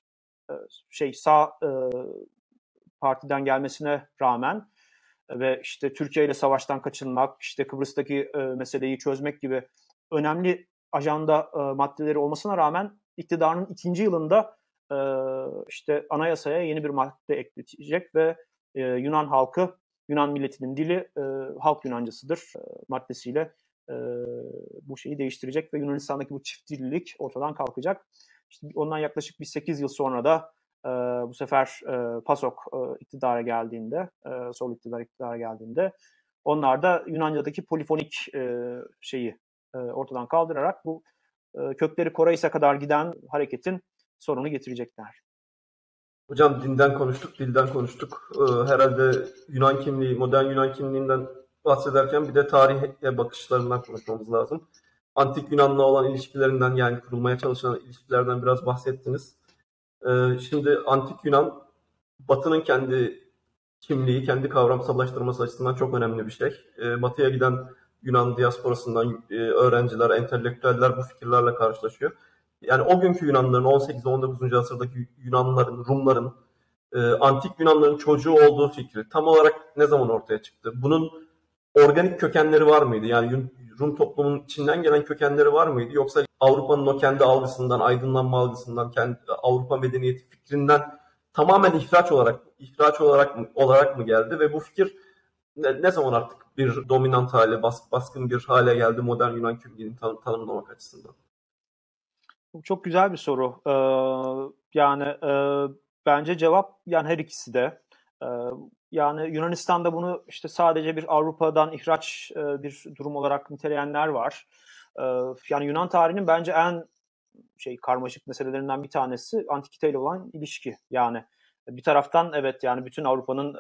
sağ partiden gelmesine rağmen ve Türkiye ile savaştan kaçınmak, Kıbrıs'taki meseleyi çözmek gibi önemli ajanda maddeleri olmasına rağmen iktidarın 2. yılında anayasaya yeni bir madde ekleyecek ve Yunan halkı, Yunan milletinin dili halk Yunancasıdır maddesiyle bu şeyi değiştirecek ve Yunanistan'daki bu çift dillilik ortadan kalkacak. Ondan yaklaşık bir 8 yıl sonra da bu sefer PASOK iktidara geldiğinde, sol iktidara geldiğinde onlar da Yunanca'daki polifonik ortadan kaldırarak bu kökleri Koreis'e kadar giden hareketin sonunu getirecekler. Hocam dinden konuştuk, dilden konuştuk. Herhalde Yunan kimliği, modern Yunan kimliğinden bahsederken bir de tarihe bakışlarından konuşmamız lazım. Antik Yunan'la olan ilişkilerinden, yani kurulmaya çalışan ilişkilerden biraz bahsettiniz. Şimdi Antik Yunan, Batı'nın kendi kimliği, kendi kavramsallaştırması açısından çok önemli bir şey. Batı'ya giden Yunan diasporasından öğrenciler, entelektüeller bu fikirlerle karşılaşıyor. Yani o günkü Yunanların, 18. 19. asırdaki Yunanların, Rumların, Antik Yunanların çocuğu olduğu fikri tam olarak ne zaman ortaya çıktı? Bunun organik kökenleri var mıydı? Yani Rum toplumunun içinden gelen kökenleri var mıydı? Yoksa Avrupa'nın o kendi algısından, aydınlanma algısından, kendi Avrupa medeniyeti fikrinden tamamen ihraç olarak mı geldi? Ve bu fikir ne zaman artık bir dominant hale, baskın bir hale geldi modern Yunan kimliğini tanımlamak açısından? Çok güzel bir soru. Bence cevap her ikisi de. Yani Yunanistan'da bunu sadece bir Avrupa'dan ihraç bir durum olarak niteleyenler var. Yani Yunan tarihinin bence en karmaşık meselelerinden bir tanesi antikiteyle olan ilişki. Yani bir taraftan evet, yani bütün Avrupa'nın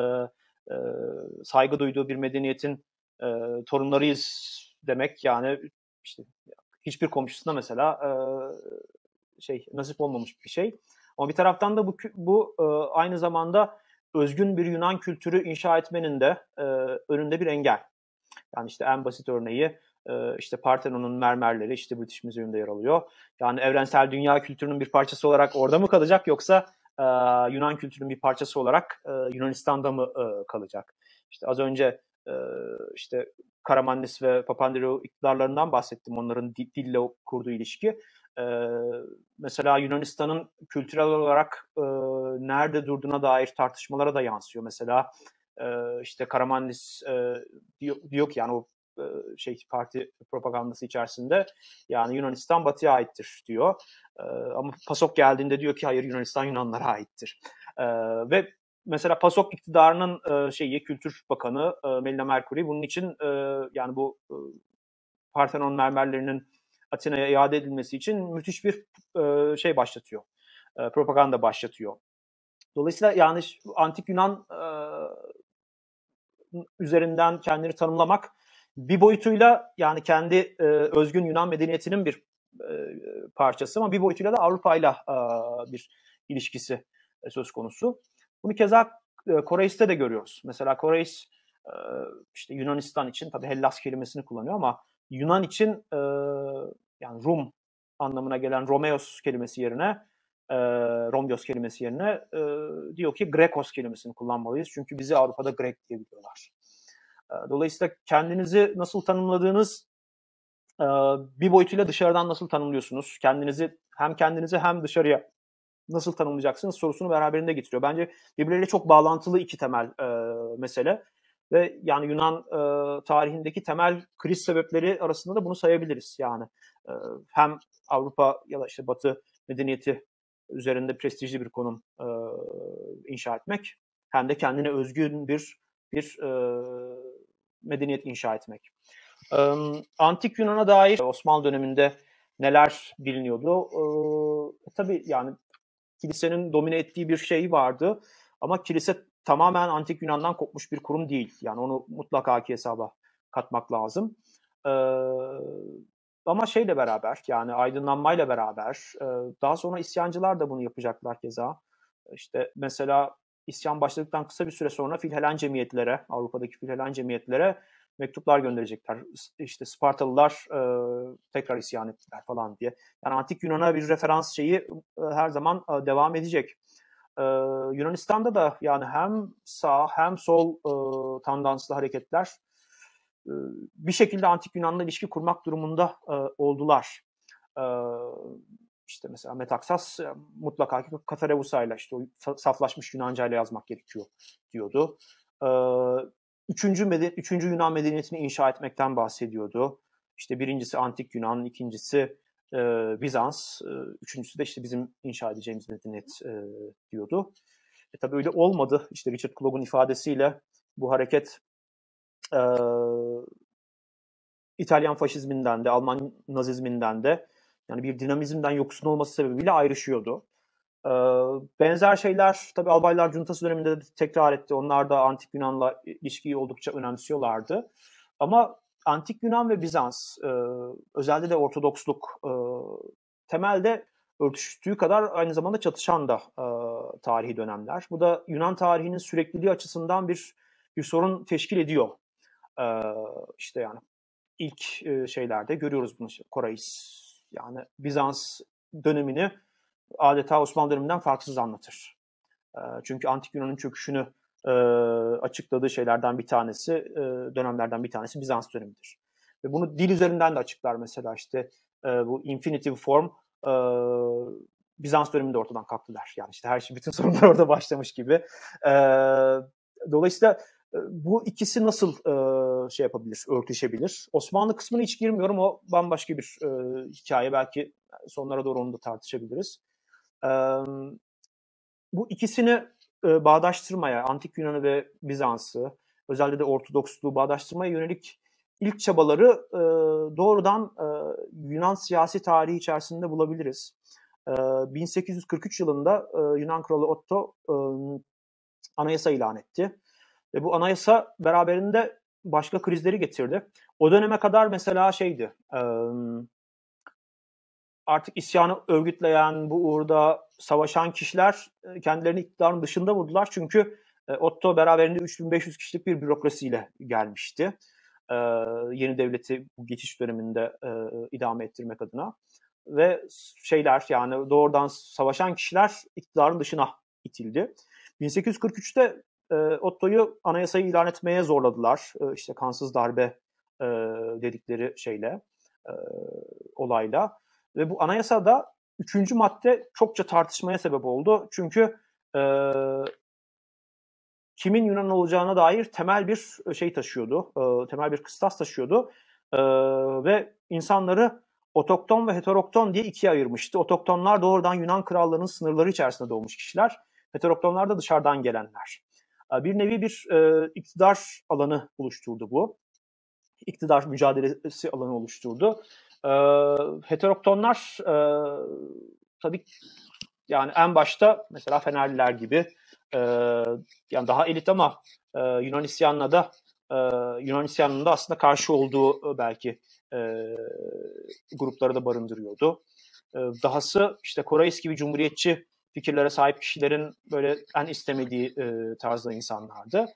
saygı duyduğu bir medeniyetin torunlarıyız demek, yani hiçbir komşusuna mesela nasip olmamış bir şey. Ama bir taraftan da bu aynı zamanda özgün bir Yunan kültürü inşa etmenin de önünde bir engel. Yani en basit örneği Parthenon'un mermerleri British Museum'da yer alıyor. Yani evrensel dünya kültürünün bir parçası olarak orada mı kalacak, yoksa Yunan kültürünün bir parçası olarak Yunanistan'da mı kalacak? Az önce Karamanlis ve Papandreou iktidarlarından bahsettim, onların dille kurduğu ilişki. Mesela Yunanistan'ın kültürel olarak nerede durduğuna dair tartışmalara da yansıyor. Mesela Karamanlis diyor ki, yani o parti propagandası içerisinde, yani Yunanistan Batı'ya aittir diyor. Ama PASOK geldiğinde diyor ki hayır, Yunanistan Yunanlara aittir. Ve mesela PASOK iktidarının Kültür Bakanı Melina Mercouri bunun için yani bu Parthenon mermerlerinin Atina'ya iade edilmesi için müthiş bir başlatıyor. Propaganda başlatıyor. Dolayısıyla yani Antik Yunan üzerinden kendini tanımlamak bir boyutuyla yani kendi özgün Yunan medeniyetinin bir parçası, ama bir boyutuyla da Avrupa'yla bir ilişkisi söz konusu. Bunu keza Koreis'te de görüyoruz. Mesela Koreis Yunanistan için tabii Hellas kelimesini kullanıyor, ama Yunan için yani Rum anlamına gelen Romeos kelimesi yerine Romyos kelimesi yerine diyor ki Grekos kelimesini kullanmalıyız. Çünkü bizi Avrupa'da Grek diye biliyorlar. Dolayısıyla kendinizi nasıl tanımladığınız bir boyutuyla dışarıdan nasıl tanımlıyorsunuz? Kendinizi hem dışarıya nasıl tanımlayacaksınız sorusunu beraberinde getiriyor. Bence birbirleriyle çok bağlantılı iki temel mesele. Ve yani Yunan tarihindeki temel kriz sebepleri arasında da bunu sayabiliriz. Yani hem Avrupa ya da işte Batı medeniyeti üzerinde prestijli bir konum inşa etmek, hem de kendine özgün bir medeniyet inşa etmek. Antik Yunan'a dair Osmanlı döneminde neler biliniyordu? Tabii yani kilisenin domine ettiği bir şey vardı ama kilise tamamen Antik Yunan'dan kopmuş bir kurum değil. Yani onu mutlaka ki hesaba katmak lazım. Ama şeyle beraber, yani aydınlanmayla beraber, daha sonra isyancılar da bunu yapacaklar keza. İşte mesela isyan başladıktan kısa bir süre sonra Filhelen cemiyetlere, Avrupa'daki Filhelen cemiyetlere mektuplar gönderecekler. İşte Spartalılar tekrar isyan ettiler falan diye. Yani Antik Yunan'a bir referans şeyi her zaman devam edecek. Yunanistan'da da yani hem sağ hem sol tandanslı hareketler bir şekilde Antik Yunan'la ilişki kurmak durumunda oldular. İşte mesela Metaksas mutlaka ki Katarevusa'yla işte o saflaşmış Yunanca ile yazmak gerekiyor diyordu. Üçüncü Yunan medeniyetini inşa etmekten bahsediyordu. İşte birincisi Antik Yunan, ikincisi Bizans, üçüncüsü de işte bizim inşa edeceğimiz medeniyet diyordu. Tabii öyle olmadı. İşte Richard Klog'un ifadesiyle bu hareket İtalyan faşizminden de, Alman nazizminden de yani bir dinamizmden yoksun olması sebebiyle ayrışıyordu. Benzer şeyler tabii Albaylar Cuntası döneminde de tekrar etti. Onlar da Antik Yunan'la ilişkiyi oldukça önemsiyorlardı. Ama Antik Yunan ve Bizans, özellikle de Ortodoksluk temelde örtüştüğü kadar aynı zamanda çatışan da tarihi dönemler. Bu da Yunan tarihinin sürekliliği açısından bir sorun teşkil ediyor. İşte yani ilk şeylerde görüyoruz bunu. Korais yani Bizans dönemini adeta Osmanlı döneminden farksız anlatır. Çünkü Antik Yunan'ın çöküşünü açıkladığı şeylerden bir tanesi, dönemlerden bir tanesi Bizans dönemidir. Ve bunu dil üzerinden de açıklar mesela işte bu infinitive form Bizans döneminde ortadan kalktı der. Yani işte her şey, bütün sorunlar orada başlamış gibi. Dolayısıyla bu ikisi nasıl şey yapabilir, örtüşebilir? Osmanlı kısmına hiç girmiyorum. O bambaşka bir hikaye. Belki sonlara doğru onu da tartışabiliriz. Bu ikisini bağdaştırmaya, Antik Yunan'ı ve Bizans'ı, özellikle de Ortodoksluğu bağdaştırmaya yönelik ilk çabaları doğrudan Yunan siyasi tarihi içerisinde bulabiliriz. 1843 yılında Yunan Kralı Otto anayasa ilan etti. Ve bu anayasa beraberinde başka krizleri getirdi. O döneme kadar mesela şeydi, artık isyanı örgütleyen, bu uğurda savaşan kişiler kendilerini iktidarın dışında buldular. Çünkü Otto beraberinde 3500 kişilik bir bürokrasiyle gelmişti. Yeni devleti bu geçiş döneminde idame ettirmek adına. Ve şeyler, yani doğrudan savaşan kişiler iktidarın dışına itildi. 1843'te Otto'yu anayasayı ilan etmeye zorladılar. İşte kansız darbe dedikleri şeyle, olayla. Ve bu anayasada 3. madde çokça tartışmaya sebep oldu. Çünkü kimin Yunan olacağına dair temel bir şey taşıyordu. Temel bir kıstas taşıyordu. Ve insanları otokton ve heterokton diye ikiye ayırmıştı. Otoktonlar doğrudan Yunan krallığının sınırları içerisinde doğmuş kişiler. Heteroktonlar da dışarıdan gelenler. Bir nevi bir iktidar alanı oluşturdu bu. İktidar mücadelesi alanı oluşturdu. Heteroktonlar tabii yani en başta mesela Fenerliler gibi yani daha elit ama Yunan isyanına da Yunan isyanının da aslında karşı olduğu belki grupları da barındırıyordu. Dahası işte Korais gibi cumhuriyetçi fikirlere sahip kişilerin böyle en istemediği tarzda insanlardı.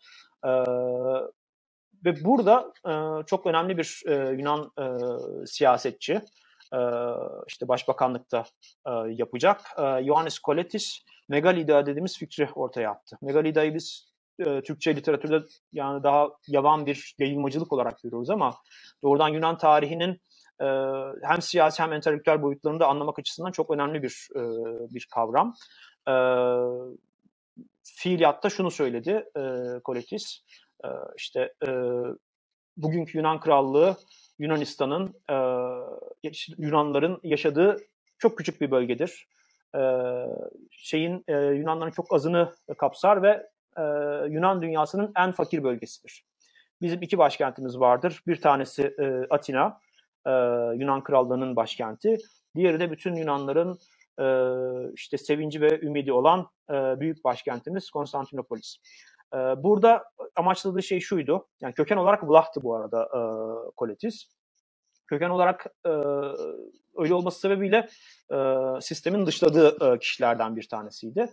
Ve burada çok önemli bir Yunan siyasetçi, işte başbakanlıkta yapacak Ioannis Kolettis, Megalida dediğimiz fikri ortaya attı. Megalida'yı biz Türkçe literatürde yani daha yavan bir yayılmacılık olarak görüyoruz ama doğrudan Yunan tarihinin hem siyasi hem entelektüel boyutlarını da anlamak açısından çok önemli bir kavram. Fiiliyatta şunu söyledi Kolettis, işte bugünkü Yunan Krallığı Yunanistan'ın Yunanların yaşadığı çok küçük bir bölgedir. Yunanların çok azını kapsar ve Yunan dünyasının en fakir bölgesidir. Bizim 2 başkentimiz vardır. Bir tanesi Atina, Yunan Krallığı'nın başkenti. Diğeri de bütün Yunanların işte sevinci ve ümidi olan büyük başkentimiz Konstantinopolis. Burada amaçladığı şey şuydu. Yani köken olarak Vlah'tı bu arada Koletis. Köken olarak öyle olması sebebiyle sistemin dışladığı kişilerden bir tanesiydi.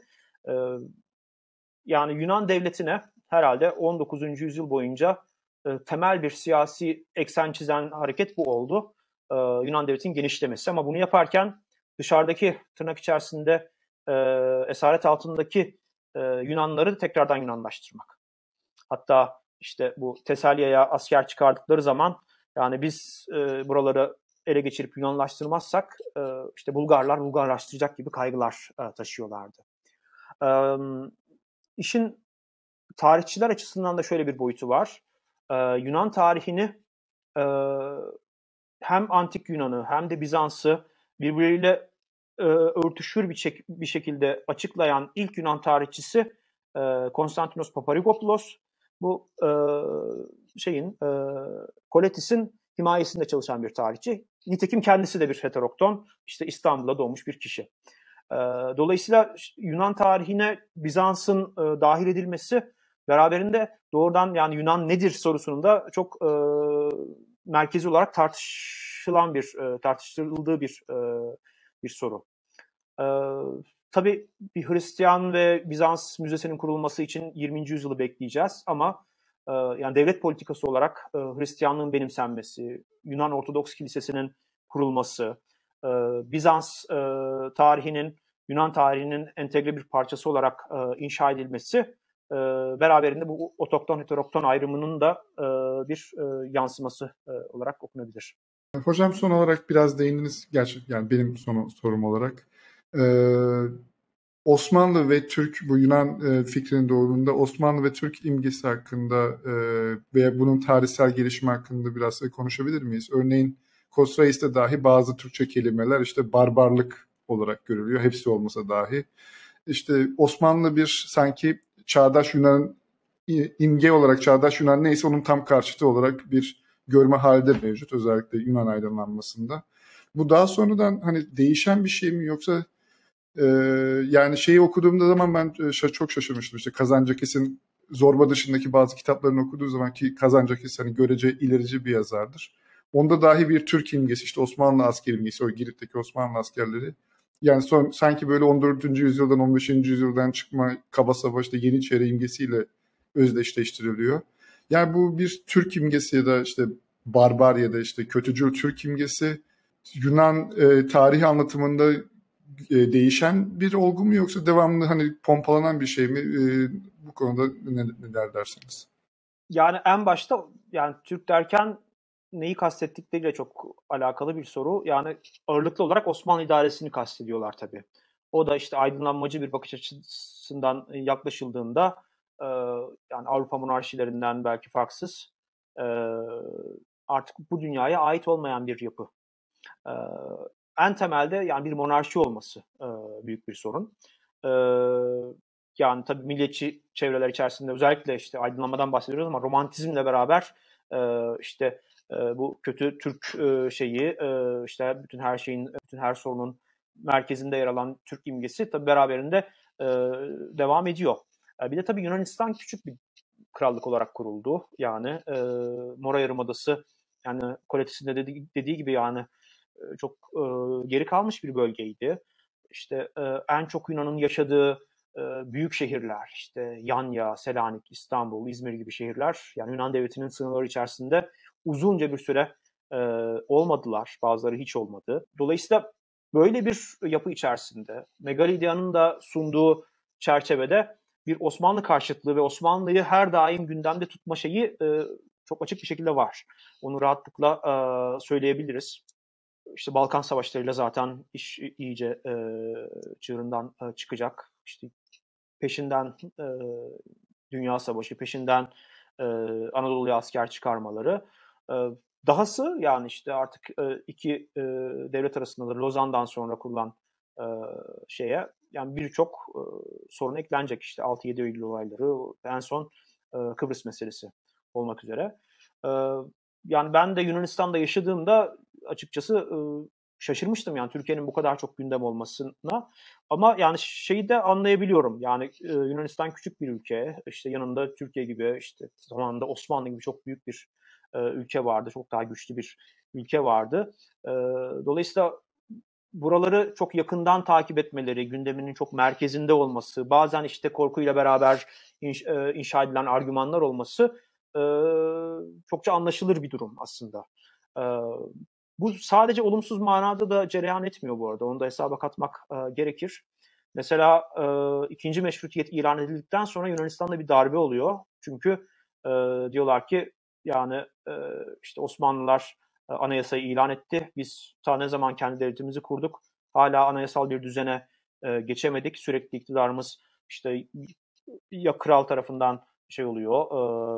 Yani Yunan devletine herhalde 19. yüzyıl boyunca temel bir siyasi eksen çizen hareket bu oldu. Yunan devletinin genişlemesi. Ama bunu yaparken dışarıdaki tırnak içerisinde esaret altındaki Yunanları tekrardan Yunanlaştırmak. Hatta işte bu Tesalya'ya asker çıkardıkları zaman yani biz buraları ele geçirip Yunanlaştırmazsak işte Bulgarlar Bulgarlaştıracak gibi kaygılar taşıyorlardı. İşin tarihçiler açısından da şöyle bir boyutu var. Yunan tarihini hem antik Yunan'ı hem de Bizans'ı birbiriyle örtüşür bir şekilde açıklayan ilk Yunan tarihçisi Konstantinos Paparigopoulos. Bu Koletis'in himayesinde çalışan bir tarihçi. Nitekim kendisi de bir heterokton, işte İstanbul'da doğmuş bir kişi. Dolayısıyla Yunan tarihine Bizans'ın dahil edilmesi beraberinde doğrudan yani Yunan nedir sorusunun da çok merkezi olarak tartışıldığı bir soru. Tabii bir Hristiyan ve Bizans müzesinin kurulması için 20. yüzyılı bekleyeceğiz ama yani devlet politikası olarak Hristiyanlığın benimsenmesi, Yunan Ortodoks Kilisesi'nin kurulması, Bizans tarihinin Yunan tarihinin entegre bir parçası olarak inşa edilmesi beraberinde bu otokton heterokton ayrımının da bir yansıması olarak okunabilir. Hocam son olarak biraz değindiniz yani benim son sorum olarak. Osmanlı ve Türk bu Yunan fikrinin doğumunda Osmanlı ve Türk imgesi hakkında veya bunun tarihsel gelişimi hakkında biraz konuşabilir miyiz? Örneğin Kosrais'te dahi bazı Türkçe kelimeler işte barbarlık olarak görülüyor. Hepsi olmasa dahi. İşte Osmanlı bir sanki çağdaş Yunan imge olarak çağdaş Yunan neyse onun tam karşıtı olarak bir görme halde mevcut. Özellikle Yunan aydınlanmasında. Bu daha sonradan hani değişen bir şey mi yoksa yani şeyi okuduğumda zaman ben çok şaşırmıştım. İşte Kazancakis'in Zorba dışındaki bazı kitaplarını okuduğu zaman ki Kazancakis hani görece ilerici bir yazardır. Onda dahi bir Türk imgesi işte Osmanlı asker imgesi o Girit'teki Osmanlı askerleri. Yani sanki böyle 14. yüzyıldan 15. yüzyıldan çıkma kaba savaş işte Yeniçeri imgesiyle özdeşleştiriliyor. Yani bu bir Türk imgesi ya da işte barbar ya da işte kötücül Türk imgesi Yunan tarihi anlatımında değişen bir olgu mu yoksa devamlı hani pompalanan bir şey mi? Bu konuda ne dersiniz? Yani en başta yani Türk derken neyi kastettikleriyle çok alakalı bir soru. Yani ağırlıklı olarak Osmanlı idaresini kastediyorlar tabii. O da işte aydınlanmacı bir bakış açısından yaklaşıldığında yani Avrupa monarşilerinden belki farksız artık bu dünyaya ait olmayan bir yapı. En temelde yani bir monarşi olması büyük bir sorun. Yani tabii milliyetçi çevreler içerisinde özellikle işte aydınlanmadan bahsediyoruz ama romantizmle beraber işte bu kötü Türk işte bütün her şeyin, bütün her sorunun merkezinde yer alan Türk imgesi tabii beraberinde devam ediyor. Bir de tabii Yunanistan küçük bir krallık olarak kuruldu. Yani Mora Yarımadası yani Koletis'in de dediği gibi yani çok geri kalmış bir bölgeydi. İşte en çok Yunan'ın yaşadığı büyük şehirler, işte Yanya, Selanik, İstanbul, İzmir gibi şehirler, yani Yunan devletinin sınırları içerisinde uzunca bir süre olmadılar. Bazıları hiç olmadı. Dolayısıyla böyle bir yapı içerisinde Megalidia'nın da sunduğu çerçevede bir Osmanlı karşıtlığı ve Osmanlı'yı her daim gündemde tutma şeyi çok açık bir şekilde var. Onu rahatlıkla söyleyebiliriz. İşte Balkan Savaşları'yla zaten iş iyice çığırından çıkacak. İşte peşinden Dünya Savaşı, peşinden Anadolu'ya asker çıkarmaları. Dahası yani işte artık iki devlet arasında da Lozan'dan sonra kurulan yani birçok sorun eklenecek, işte 6-7 Eylül olayları, en son Kıbrıs meselesi olmak üzere. Yani ben de Yunanistan'da yaşadığımda açıkçası şaşırmıştım yani Türkiye'nin bu kadar çok gündem olmasına. Ama yani şeyi de anlayabiliyorum. Yani Yunanistan küçük bir ülke. İşte yanında Türkiye gibi, işte zamanında Osmanlı gibi çok büyük bir ülke vardı. Çok daha güçlü bir ülke vardı. Dolayısıyla buraları çok yakından takip etmeleri, gündeminin çok merkezinde olması, bazen işte korkuyla beraber inşa edilen argümanlar olması çokça anlaşılır bir durum aslında. Bu sadece olumsuz manada da cereyan etmiyor bu arada. Onu da hesaba katmak gerekir. Mesela ikinci meşrutiyet ilan edildikten sonra Yunanistan'da bir darbe oluyor. Çünkü diyorlar ki yani işte Osmanlılar anayasayı ilan etti. Biz ta ne zaman kendi devletimizi kurduk, hala anayasal bir düzene geçemedik. Sürekli iktidarımız işte ya kral tarafından şey oluyor,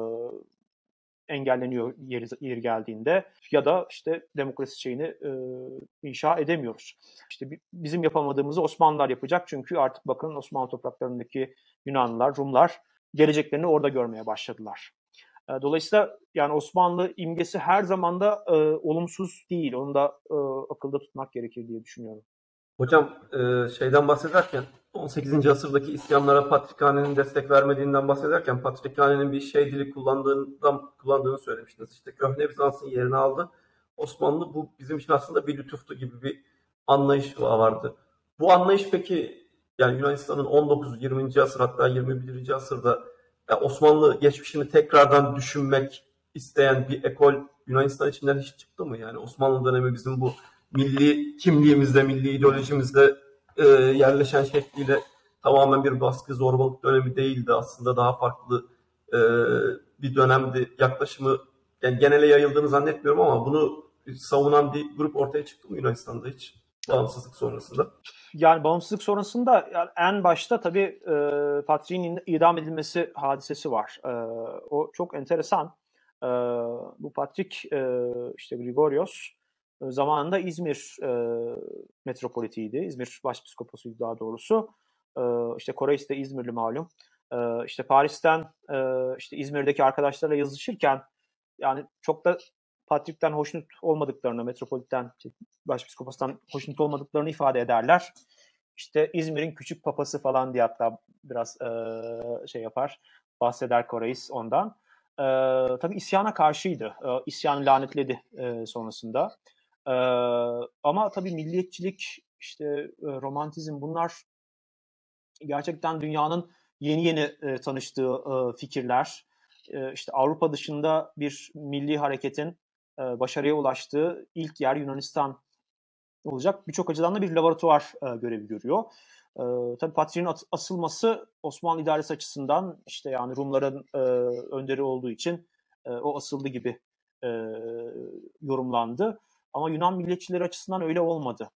engelleniyor yeri geldiğinde, ya da işte demokrasi şeyini inşa edemiyoruz. İşte bizim yapamadığımızı Osmanlılar yapacak, çünkü artık bakın Osmanlı topraklarındaki Yunanlılar, Rumlar geleceklerini orada görmeye başladılar. Dolayısıyla yani Osmanlı imgesi her zaman da olumsuz değil. Onu da akılda tutmak gerekir diye düşünüyorum. Hocam şeyden bahsederken 18. asırdaki isyanlara Patrikhane'nin destek vermediğinden bahsederken Patrikhane'nin bir şey dili kullandığını söylemiştiniz. İşte Köhne Bizans'ın yerini aldı. Osmanlı bu bizim için aslında bir lütuftu gibi bir anlayış vardı. Bu anlayış peki yani Yunanistan'ın 19. 20. asır hatta 21. asırda Osmanlı geçmişini tekrardan düşünmek isteyen bir ekol Yunanistan içinden hiç çıktı mı? Yani Osmanlı dönemi bizim bu milli kimliğimizde, milli ideolojimizde yerleşen şekliyle tamamen bir baskı, zorbalık dönemi değildi. Aslında daha farklı bir dönemdi. Yaklaşımı yani genele yayıldığını zannetmiyorum ama bunu savunan bir grup ortaya çıktı mı Yunanistan'da hiç bağımsızlık sonrasında? Yani bağımsızlık sonrasında yani en başta tabii Patriğin idam edilmesi hadisesi var. O çok enteresan. Bu Patrik işte Grigorios zamanında İzmir metropolitiydi. İzmir başpiskoposuydu daha doğrusu. İşte Koreis de İzmirli malum. İşte Paris'ten işte İzmir'deki arkadaşlarla yazışırken yani çok da Patrik'ten hoşnut olmadıklarını, metropolitten, başpiskopostan hoşnut olmadıklarını ifade ederler. İşte İzmir'in küçük papası falan diye hatta biraz şey yapar, bahseder Koreis ondan. Tabii isyana karşıydı. İsyanı lanetledi sonrasında. Ama tabii milliyetçilik, işte romantizm, bunlar gerçekten dünyanın yeni yeni tanıştığı fikirler. İşte Avrupa dışında bir milli hareketin başarıya ulaştığı ilk yer Yunanistan olacak. Birçok açıdan da bir laboratuvar görevi görüyor. Tabii Patriğin asılması Osmanlı idaresi açısından işte yani Rumların önderi olduğu için o asıldı gibi yorumlandı. Ama Yunan milliyetçileri açısından öyle olmadı.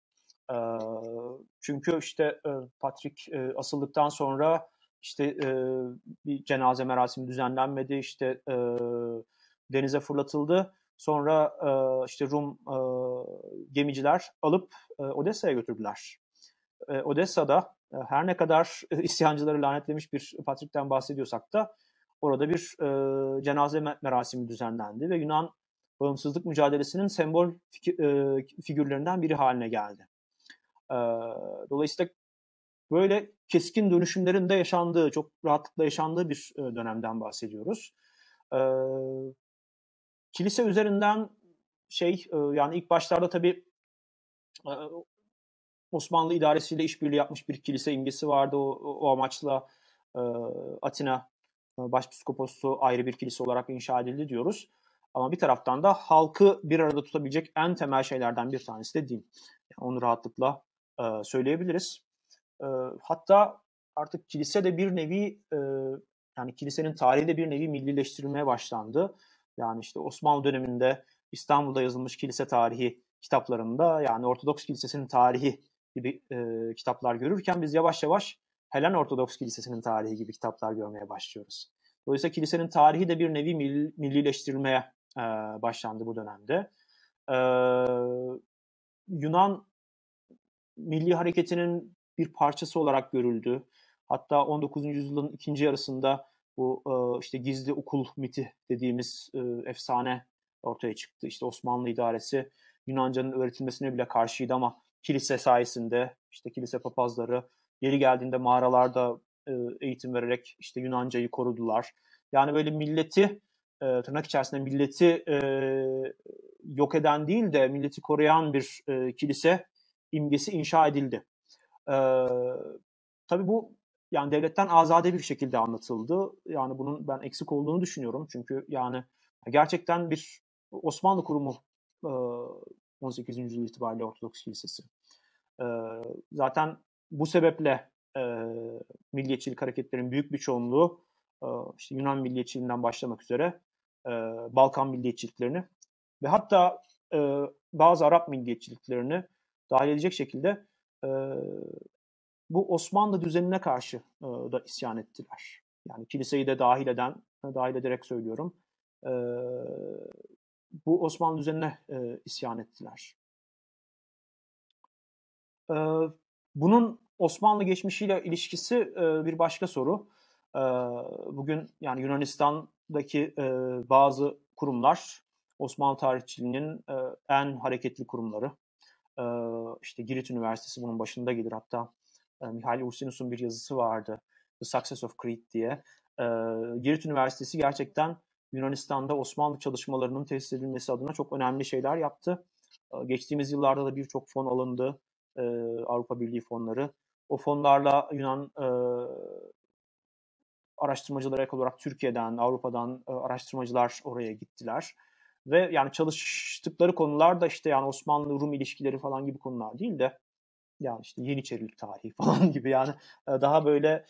Çünkü işte Patrik asıldıktan sonra işte bir cenaze merasimi düzenlenmedi, işte denize fırlatıldı. Sonra işte Rum gemiciler alıp Odessa'ya götürdüler. Odessa'da her ne kadar isyancıları lanetlemiş bir Patrik'ten bahsediyorsak da orada bir cenaze merasimi düzenlendi ve Yunan bağımsızlık mücadelesinin sembol figürlerinden biri haline geldi. Dolayısıyla böyle keskin dönüşümlerin de yaşandığı, çok rahatlıkla yaşandığı bir dönemden bahsediyoruz. Kilise üzerinden yani ilk başlarda tabii Osmanlı idaresiyle işbirliği yapmış bir kilise imgesi vardı. O amaçla Atina Başpiskoposu ayrı bir kilise olarak inşa edildi diyoruz. Ama bir taraftan da halkı bir arada tutabilecek en temel şeylerden bir tanesi de din. Yani onu rahatlıkla söyleyebiliriz. Hatta artık kilise de bir nevi yani kilisenin tarihi de bir nevi millileştirilmeye başlandı. Yani işte Osmanlı döneminde İstanbul'da yazılmış kilise tarihi kitaplarında yani Ortodoks Kilisesi'nin tarihi gibi kitaplar görürken biz yavaş yavaş Helen Ortodoks Kilisesi'nin tarihi gibi kitaplar görmeye başlıyoruz. Dolayısıyla kilisenin tarihi de bir nevi millileştirilmeye başlandı bu dönemde. Yunan milli hareketinin bir parçası olarak görüldü. Hatta 19. yüzyılın ikinci yarısında bu işte gizli okul miti dediğimiz efsane ortaya çıktı. İşte Osmanlı idaresi Yunanca'nın öğretilmesine bile karşıydı ama kilise sayesinde işte kilise papazları yeri geldiğinde mağaralarda eğitim vererek işte Yunanca'yı korudular. Yani böyle milleti tırnak içerisinde milleti yok eden değil de milleti koruyan bir kilise imgesi inşa edildi. Tabii bu yani devletten azade bir şekilde anlatıldı. Yani bunun ben eksik olduğunu düşünüyorum. Çünkü yani gerçekten bir Osmanlı kurumu 18. yüzyıl itibariyle Ortodoks Kilisesi. Zaten bu sebeple milliyetçilik hareketlerin büyük bir çoğunluğu işte Yunan milliyetçiliğinden başlamak üzere Balkan milliyetçiliklerini ve hatta bazı Arap milliyetçiliklerini dahil edecek şekilde bu Osmanlı düzenine karşı da isyan ettiler. Yani kiliseyi de dahil ederek söylüyorum. Bu Osmanlı düzenine isyan ettiler. Bunun Osmanlı geçmişiyle ilişkisi bir başka soru. Bugün yani Yunanistan'daki bazı kurumlar Osmanlı tarihçiliğinin en hareketli kurumları. İşte Girit Üniversitesi bunun başında gelir. Hatta Mihail Ursinus'un bir yazısı vardı. The Success of Crete diye. Girit Üniversitesi gerçekten Yunanistan'da Osmanlı çalışmalarının tesis edilmesi adına çok önemli şeyler yaptı. Geçtiğimiz yıllarda da birçok fon alındı. Avrupa Birliği fonları. O fonlarla Yunan araştırmacılara ek olarak Türkiye'den, Avrupa'dan araştırmacılar oraya gittiler. Ve yani çalıştıkları konular da işte yani Osmanlı-Rum ilişkileri falan gibi konular değil de yani işte Yeniçerilik tarihi falan gibi yani daha böyle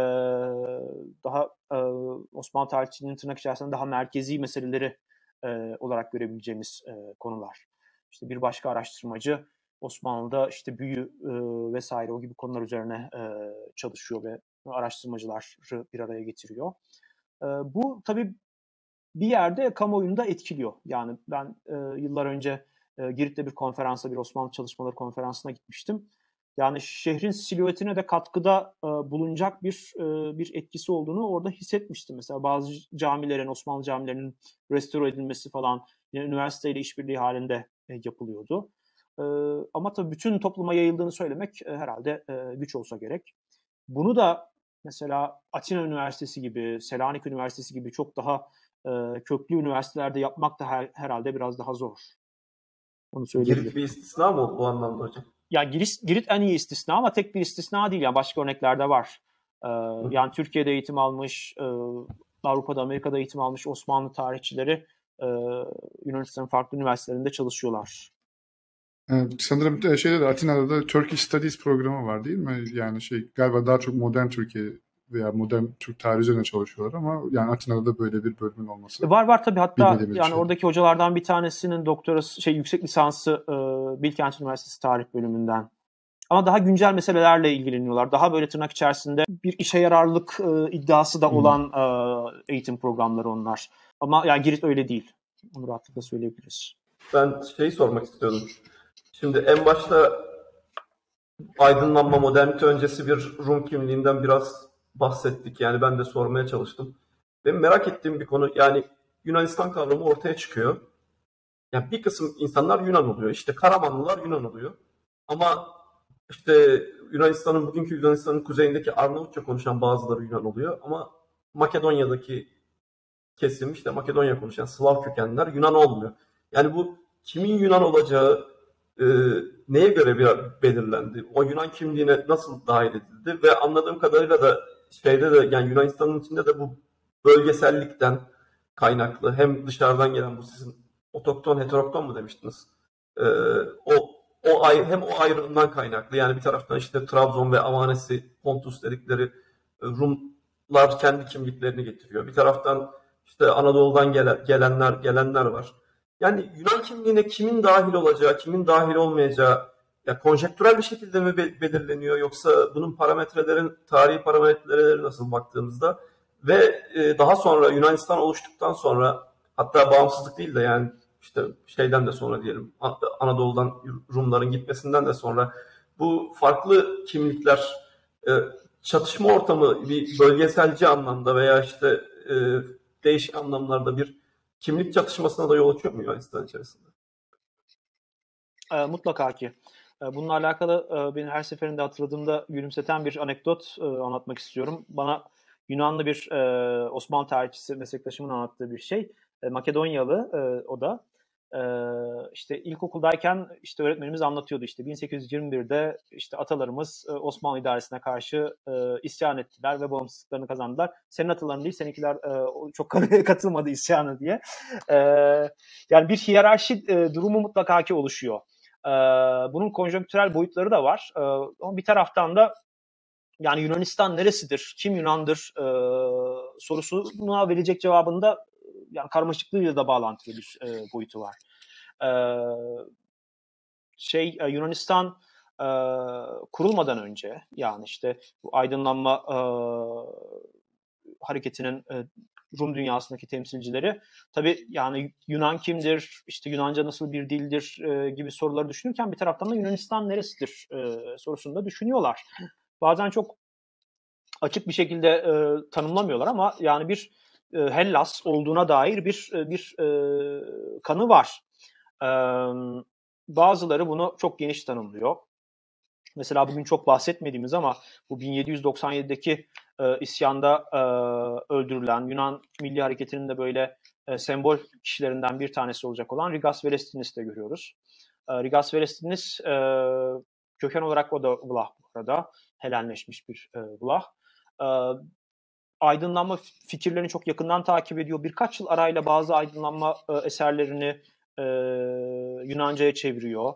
daha Osmanlı tarihçiliğinin tırnak içerisinde daha merkezi meseleleri olarak görebileceğimiz konular. İşte bir başka araştırmacı Osmanlı'da işte büyü vesaire o gibi konular üzerine çalışıyor ve araştırmacıları bir araya getiriyor. Bu tabii bir yerde kamuoyunu da etkiliyor. Yani ben yıllar önce Girit'te bir konferansa, bir Osmanlı Çalışmaları Konferansı'na gitmiştim. Yani şehrin silüetine de katkıda bulunacak bir etkisi olduğunu orada hissetmiştim. Mesela bazı camilerin, Osmanlı camilerinin restore edilmesi falan yine üniversiteyle işbirliği halinde yapılıyordu. Ama tabii bütün topluma yayıldığını söylemek herhalde güç olsa gerek. Bunu da mesela Atina Üniversitesi gibi, Selanik Üniversitesi gibi çok daha köklü üniversitelerde yapmak da herhalde biraz daha zor. Onu söyleyebilirim. Girit bir istisna mı bu anlamda hocam? Ya Girit en iyi istisna ama tek bir istisna değil. Yani başka örnekler de var. Yani Türkiye'de eğitim almış, Avrupa'da, Amerika'da eğitim almış Osmanlı tarihçileri Yunanistan'ın farklı üniversitelerinde çalışıyorlar. Sanırım şeyde de Atina'da da Turkish Studies programı var değil mi? Yani galiba daha çok modern Türkiye veya modern Türk tarihi üzerine çalışıyorlar ama yani Atina'da da böyle bir bölümün olması. Var tabii, hatta yani oradaki hocalardan bir tanesinin doktorası yüksek lisansı Bilkent Üniversitesi Tarih bölümünden. Ama daha güncel meselelerle ilgileniyorlar. Daha böyle tırnak içerisinde bir işe yararlılık iddiası da olan eğitim programları onlar. Ama yani Girit öyle değil. Onu rahatlıkla söyleyebiliriz. Ben sormak istiyordum. Şimdi en başta aydınlanma, modernite öncesi bir Rum kimliğinden biraz bahsettik. Yani ben de sormaya çalıştım. Benim merak ettiğim bir konu, yani Yunanistan kavramı ortaya çıkıyor. Yani bir kısım insanlar Yunan oluyor. İşte Karamanlılar Yunan oluyor. Ama işte bugünkü Yunanistan'ın kuzeyindeki Arnavutça konuşan bazıları Yunan oluyor. Ama Makedonya'daki kesim, işte Makedonya konuşan Slav kökenliler Yunan olmuyor. Yani bu kimin Yunan olacağı neye göre belirlendi? O Yunan kimliğine nasıl dahil edildi? Ve anladığım kadarıyla da yani Yunanistan'ın içinde de bu bölgesellikten kaynaklı, hem dışarıdan gelen bu sizin otokton, heterokton mu demiştiniz? Hem o ayrımdan kaynaklı. Yani bir taraftan işte Trabzon ve Avanesi, Pontus dedikleri Rumlar kendi kimliklerini getiriyor. Bir taraftan işte Anadolu'dan gelenler var. Yani Yunan kimliğine kimin dahil olacağı, kimin dahil olmayacağı ya konjektürel bir şekilde mi belirleniyor, yoksa bunun tarihi parametreleri nasıl baktığımızda Ve daha sonra Yunanistan oluştuktan sonra, hatta bağımsızlık değil de yani işte şeyden de sonra diyelim, Anadolu'dan Rumların gitmesinden de sonra bu farklı kimlikler, çatışma ortamı bir bölgeselci anlamda veya işte değişik anlamlarda bir kimlik çatışmasına da yol açıyor mu Yunanistan içerisinde? Mutlaka ki. Bununla alakalı beni her seferinde hatırladığımda gülümseten bir anekdot anlatmak istiyorum. Bana Yunanlı bir Osmanlı tarihçisi meslektaşımın anlattığı bir şey. Makedonyalı o da. İşte ilkokuldayken işte öğretmenimiz anlatıyordu, işte 1821'de işte atalarımız Osmanlı idaresine karşı isyan ettiler ve bağımsızlıklarını kazandılar. Senin ataların değil, seninkiler çok katılmadı isyana diye. Yani bir hiyerarşi durumu mutlaka ki oluşuyor. Bunun konjonktürel boyutları da var. Ama bir taraftan da yani Yunanistan neresidir, kim Yunandır sorusuna verecek cevabında yani karmaşıklığıyla da bağlantılı bir boyutu var. Yunanistan kurulmadan önce, yani işte bu aydınlanma hareketinin Rum dünyasındaki temsilcileri tabii yani Yunan kimdir, işte Yunanca nasıl bir dildir gibi soruları düşünürken bir taraftan da Yunanistan neresidir sorusunu da düşünüyorlar. Bazen çok açık bir şekilde tanımlamıyorlar ama yani bir Hellas olduğuna dair bir kanı var. Bazıları bunu çok geniş tanımlıyor. Mesela bugün çok bahsetmediğimiz ama bu 1797'deki isyanda öldürülen Yunan Milli Hareketi'nin de böyle sembol kişilerinden bir tanesi olacak olan Rigas Verestinis'i de görüyoruz. Rigas Verestinis köken olarak o da Vlah bu arada. Helenleşmiş bir Vlah. Aydınlanma fikirlerini çok yakından takip ediyor. Birkaç yıl arayla bazı aydınlanma eserlerini Yunanca'ya çeviriyor.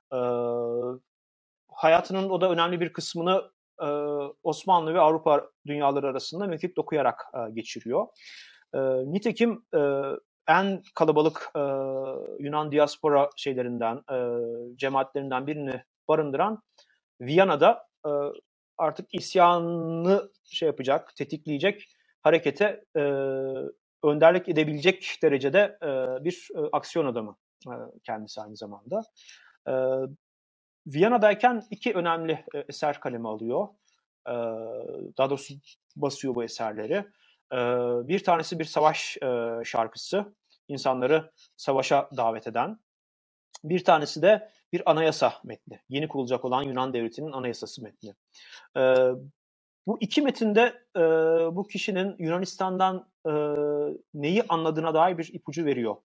Hayatının o da önemli bir kısmını Osmanlı ve Avrupa dünyaları arasında mektup okuyarak geçiriyor. Nitekim en kalabalık Yunan diaspora cemaatlerinden birini barındıran Viyana'da artık isyanı tetikleyecek harekete önderlik edebilecek derecede bir aksiyon adamı kendisi aynı zamanda. Viyana'dayken iki önemli eser kaleme alıyor. Daha doğrusu basıyor bu eserleri. Bir tanesi bir savaş şarkısı, insanları savaşa davet eden. Bir tanesi de bir anayasa metni, yeni kurulacak olan Yunan devletinin anayasası metni. Bu iki metinde bu kişinin Yunanistan'dan neyi anladığına dair bir ipucu veriyor.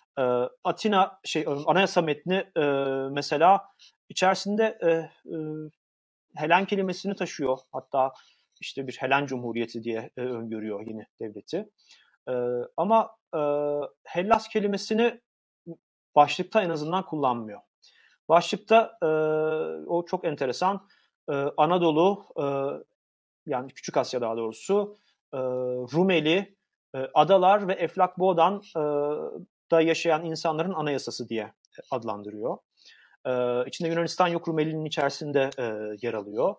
Anayasa metni mesela içerisinde Helen kelimesini taşıyor. Hatta işte bir Helen Cumhuriyeti diye öngörüyor yeni devleti. Ama Hellas kelimesini başlıkta en azından kullanmıyor. Başlıkta o çok enteresan. Anadolu, yani Küçük Asya daha doğrusu, Rumeli, adalar ve Eflak Boğdan da yaşayan insanların anayasası diye adlandırıyor. İçinde Yunanistan yok, Rumeli'nin içerisinde yer alıyor.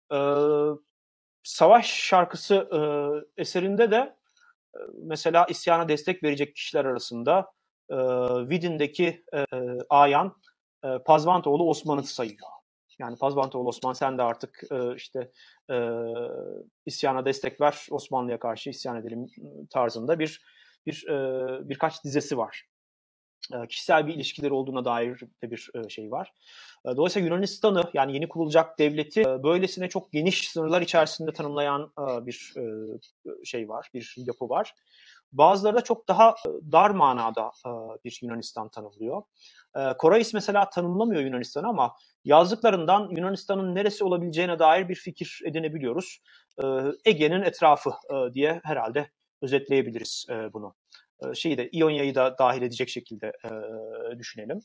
Savaş şarkısı eserinde de mesela isyana destek verecek kişiler arasında Vidin'deki ayan Pazvantoğlu Osman'ı sayıyor. Yani Pazvantoğlu Osman, sen de artık isyana destek ver, Osmanlı'ya karşı isyan edelim tarzında birkaç dizesi var. Kişisel bir ilişkileri olduğuna dair de bir şey var. Dolayısıyla Yunanistan'ı, yani yeni kurulacak devleti böylesine çok geniş sınırlar içerisinde tanımlayan bir şey var, bir yapı var. Bazıları da çok daha dar manada bir Yunanistan tanımlıyor. Korais mesela tanımlamıyor Yunanistan'ı ama yazdıklarından Yunanistan'ın neresi olabileceğine dair bir fikir edinebiliyoruz. Ege'nin etrafı diye herhalde özetleyebiliriz bunu. İonya'yı da dahil edecek şekilde düşünelim.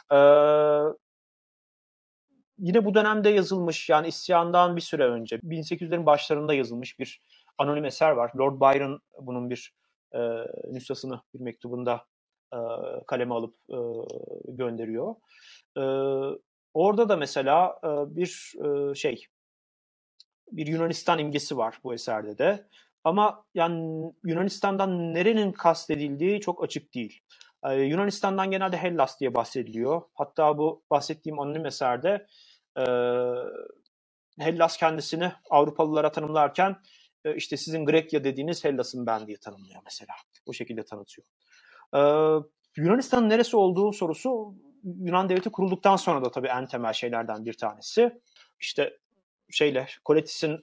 Yine bu dönemde yazılmış, yani isyandan bir süre önce 1800'lerin başlarında yazılmış bir anonim eser var. Lord Byron bunun bir nüshasını bir mektubunda kaleme alıp gönderiyor. Orada da mesela bir Yunanistan imgesi var bu eserde de. Ama yani Yunanistan'dan nerenin kastedildiği çok açık değil. Yunanistan'dan genelde Hellas diye bahsediliyor. Hatta bu bahsettiğim anonim eserde Hellas kendisini Avrupalılara tanımlarken işte sizin Grekya dediğiniz Hellas'ın ben diye tanımlıyor mesela. O şekilde tanıtıyor. Yunanistan'ın neresi olduğu sorusu Yunan devleti kurulduktan sonra da tabii en temel şeylerden bir tanesi. İşte Koletis'in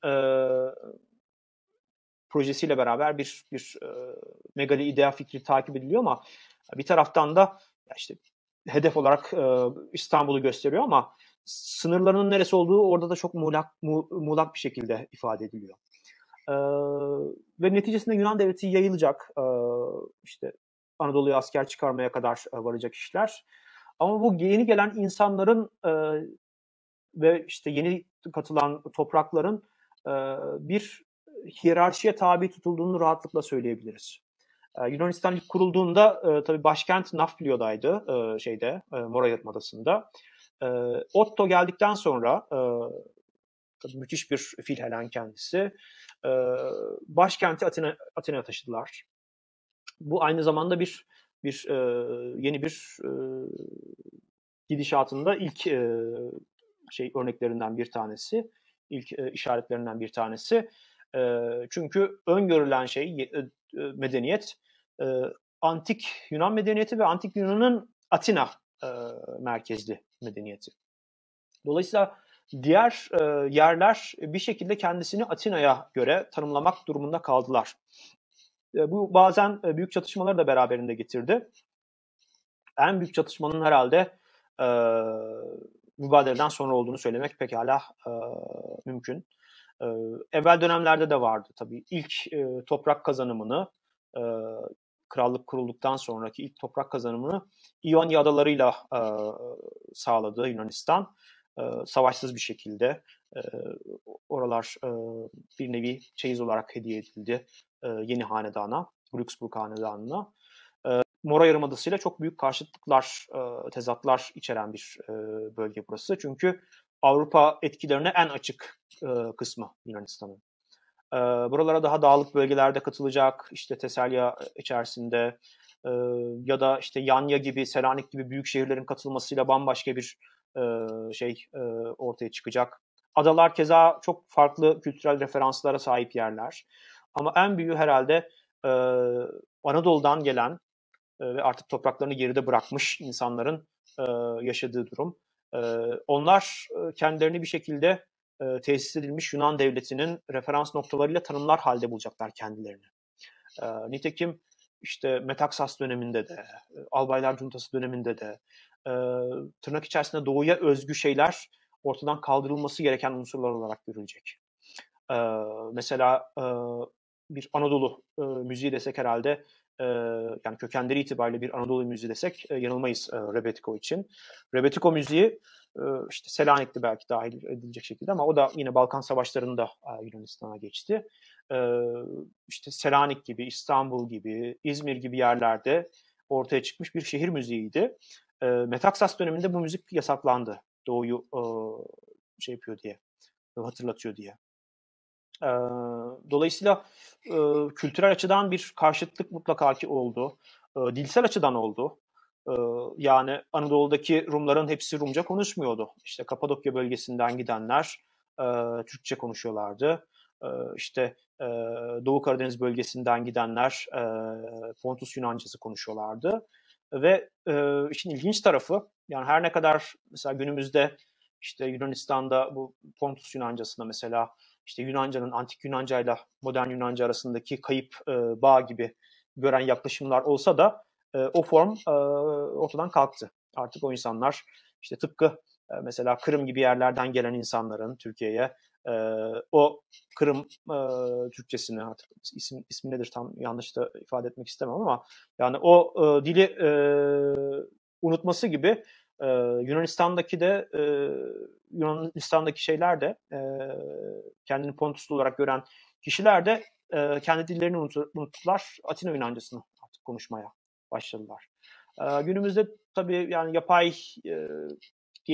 projesiyle beraber bir megali idea fikri takip ediliyor ama bir taraftan da işte hedef olarak İstanbul'u gösteriyor ama sınırlarının neresi olduğu orada da çok muğlak bir şekilde ifade ediliyor. Ve neticesinde Yunan devleti yayılacak. İşte Anadolu'ya asker çıkarmaya kadar varacak işler. Ama bu yeni gelen insanların ve işte yeni katılan toprakların bir hiyerarşiye tabi tutulduğunu rahatlıkla söyleyebiliriz. Yunanistan ilk kurulduğunda tabii başkent Nafplio'daydı Mora Yarımadası'nda. Otto geldikten sonra tabii müthiş bir filhelen kendisi. Başkenti Atina'ya taşıdılar. Bu aynı zamanda yeni bir gidişatında ilk örneklerinden bir tanesi, ilk işaretlerinden bir tanesi. Çünkü öngörülen medeniyet antik Yunan medeniyeti ve antik Yunan'ın Atina merkezli medeniyeti. Dolayısıyla diğer yerler bir şekilde kendisini Atina'ya göre tanımlamak durumunda kaldılar. Bu bazen büyük çatışmaları da beraberinde getirdi. En büyük çatışmanın herhalde mübadeleden sonra olduğunu söylemek pekala mümkün. Evvel dönemlerde de vardı tabii. İlk toprak kazanımını, krallık kurulduktan sonraki ilk toprak kazanımını İonya adalarıyla sağladı Yunanistan. Savaşsız bir şekilde. Oralar bir nevi çeyiz olarak hediye edildi yeni hanedana, Glücksburg hanedanına. Mora Yarımadası'yla çok büyük karşıtlıklar, tezatlar içeren bir bölge burası. Çünkü Avrupa etkilerine en açık kısmı Yunanistan'ın. Buralara daha dağlık bölgelerde katılacak, işte Tesalya içerisinde ya da işte Yanya gibi, Selanik gibi büyük şehirlerin katılmasıyla bambaşka bir ortaya çıkacak. Adalar keza çok farklı kültürel referanslara sahip yerler. Ama en büyüğü herhalde Anadolu'dan gelen ve artık topraklarını geride bırakmış insanların yaşadığı durum. Onlar kendilerini bir şekilde tesis edilmiş Yunan devletinin referans noktalarıyla tanımlar halde bulacaklar kendilerini. Nitekim işte Metaksas döneminde de, Albaylar Cuntası döneminde de tırnak içerisinde doğuya özgü şeyler ortadan kaldırılması gereken unsurlar olarak görülecek. Mesela bir Anadolu müziği desek herhalde, yani kökenleri itibariyle bir Anadolu müziği desek yanılmayız Rebetiko için. Rebetiko müziği işte Selanik'te belki dahil edilecek şekilde ama o da yine Balkan Savaşları'nda Yunanistan'a geçti. İşte Selanik gibi, İstanbul gibi, İzmir gibi yerlerde ortaya çıkmış bir şehir müziğiydi. Metaksas döneminde bu müzik yasaklandı. Doğuyu hatırlatıyor diye. Dolayısıyla kültürel açıdan bir karşıtlık mutlaka ki oldu. Dilsel açıdan oldu. Yani Anadolu'daki Rumların hepsi Rumca konuşmuyordu. İşte Kapadokya bölgesinden gidenler Türkçe konuşuyorlardı. İşte Doğu Karadeniz bölgesinden gidenler Pontus Yunancası konuşuyorlardı. Ve işin ilginç tarafı, yani her ne kadar mesela günümüzde işte Yunanistan'da bu Pontus Yunancasında mesela işte Yunanca'nın antik Yunanca ile modern Yunanca arasındaki kayıp bağ gibi gören yaklaşımlar olsa da o form ortadan kalktı. Artık o insanlar işte tıpkı mesela Kırım gibi yerlerden gelen insanların Türkiye'ye o Kırım Türkçesini, artık ismi nedir tam yanlış da ifade etmek istemem ama yani o dili unutması gibi Yunanistan'daki şeyler de kendini Pontuslu olarak gören kişiler de kendi dillerini unuttular. Atina Yunancasını artık konuşmaya başladılar. Günümüzde tabii yani yapay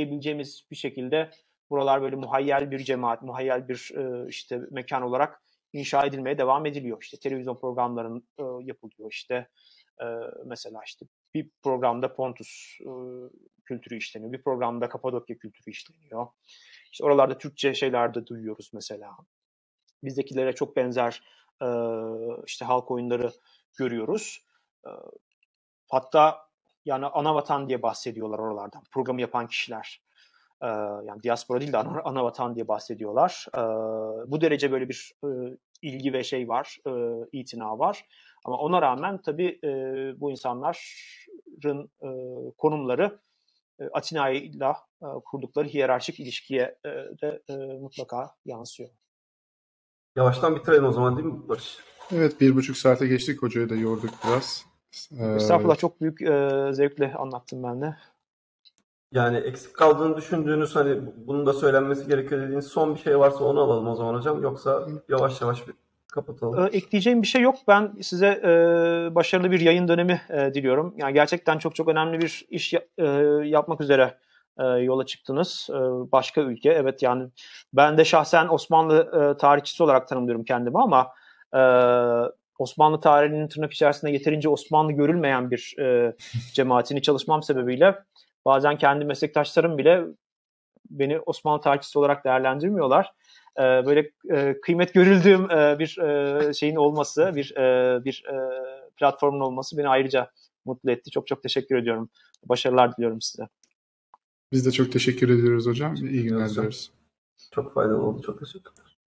diyebileceğimiz bir şekilde buralar böyle muhayyel bir cemaat, muhayyel bir işte mekan olarak inşa edilmeye devam ediliyor. İşte televizyon programların yapılıyor. İşte mesela işte bir programda Pontus kültürü işleniyor. Bir programda Kapadokya kültürü işleniyor. İşte oralarda Türkçe şeyler de duyuyoruz mesela. Bizdekilere çok benzer işte halk oyunları görüyoruz. Hatta yani Anavatan diye bahsediyorlar oralardan. Programı yapan kişiler. Yani diaspora değil de Anavatan diye bahsediyorlar. Bu derece böyle bir ilgi ve şey var, itina var. Ama ona rağmen tabii bu insanların konumları Atina ile kurdukları hiyerarşik ilişkiye de mutlaka yansıyor. Yavaştan bitirelim o zaman değil mi Barış? Evet, 1,5 saate geçtik. Hocayı da yorduk biraz. Estağfurullah, çok büyük zevkle anlattım ben de. Yani eksik kaldığını düşündüğünüz, hani bunun da söylenmesi gerekiyor dediğiniz son bir şey varsa onu alalım o zaman hocam. Yoksa yavaş yavaş bir kapatalım. Ekleyeceğim bir şey yok. Ben size başarılı bir yayın dönemi diliyorum. Yani gerçekten çok çok önemli bir iş yapmak üzere yola çıktınız. Başka ülke. Evet, yani ben de şahsen Osmanlı tarihçisi olarak tanımlıyorum kendimi ama Osmanlı tarihinin tırnak içerisinde yeterince Osmanlı görülmeyen bir cemaatini çalışmam sebebiyle bazen kendi meslektaşlarım bile beni Osmanlı tarihçisi olarak değerlendirmiyorlar. Böyle kıymet görüldüğüm bir şeyin olması, bir platformun olması beni ayrıca mutlu etti. Çok çok teşekkür ediyorum. Başarılar diliyorum size. Biz de çok teşekkür ediyoruz hocam. İyi günler diliyoruz. Çok faydalı oldu. Çok teşekkür ederim.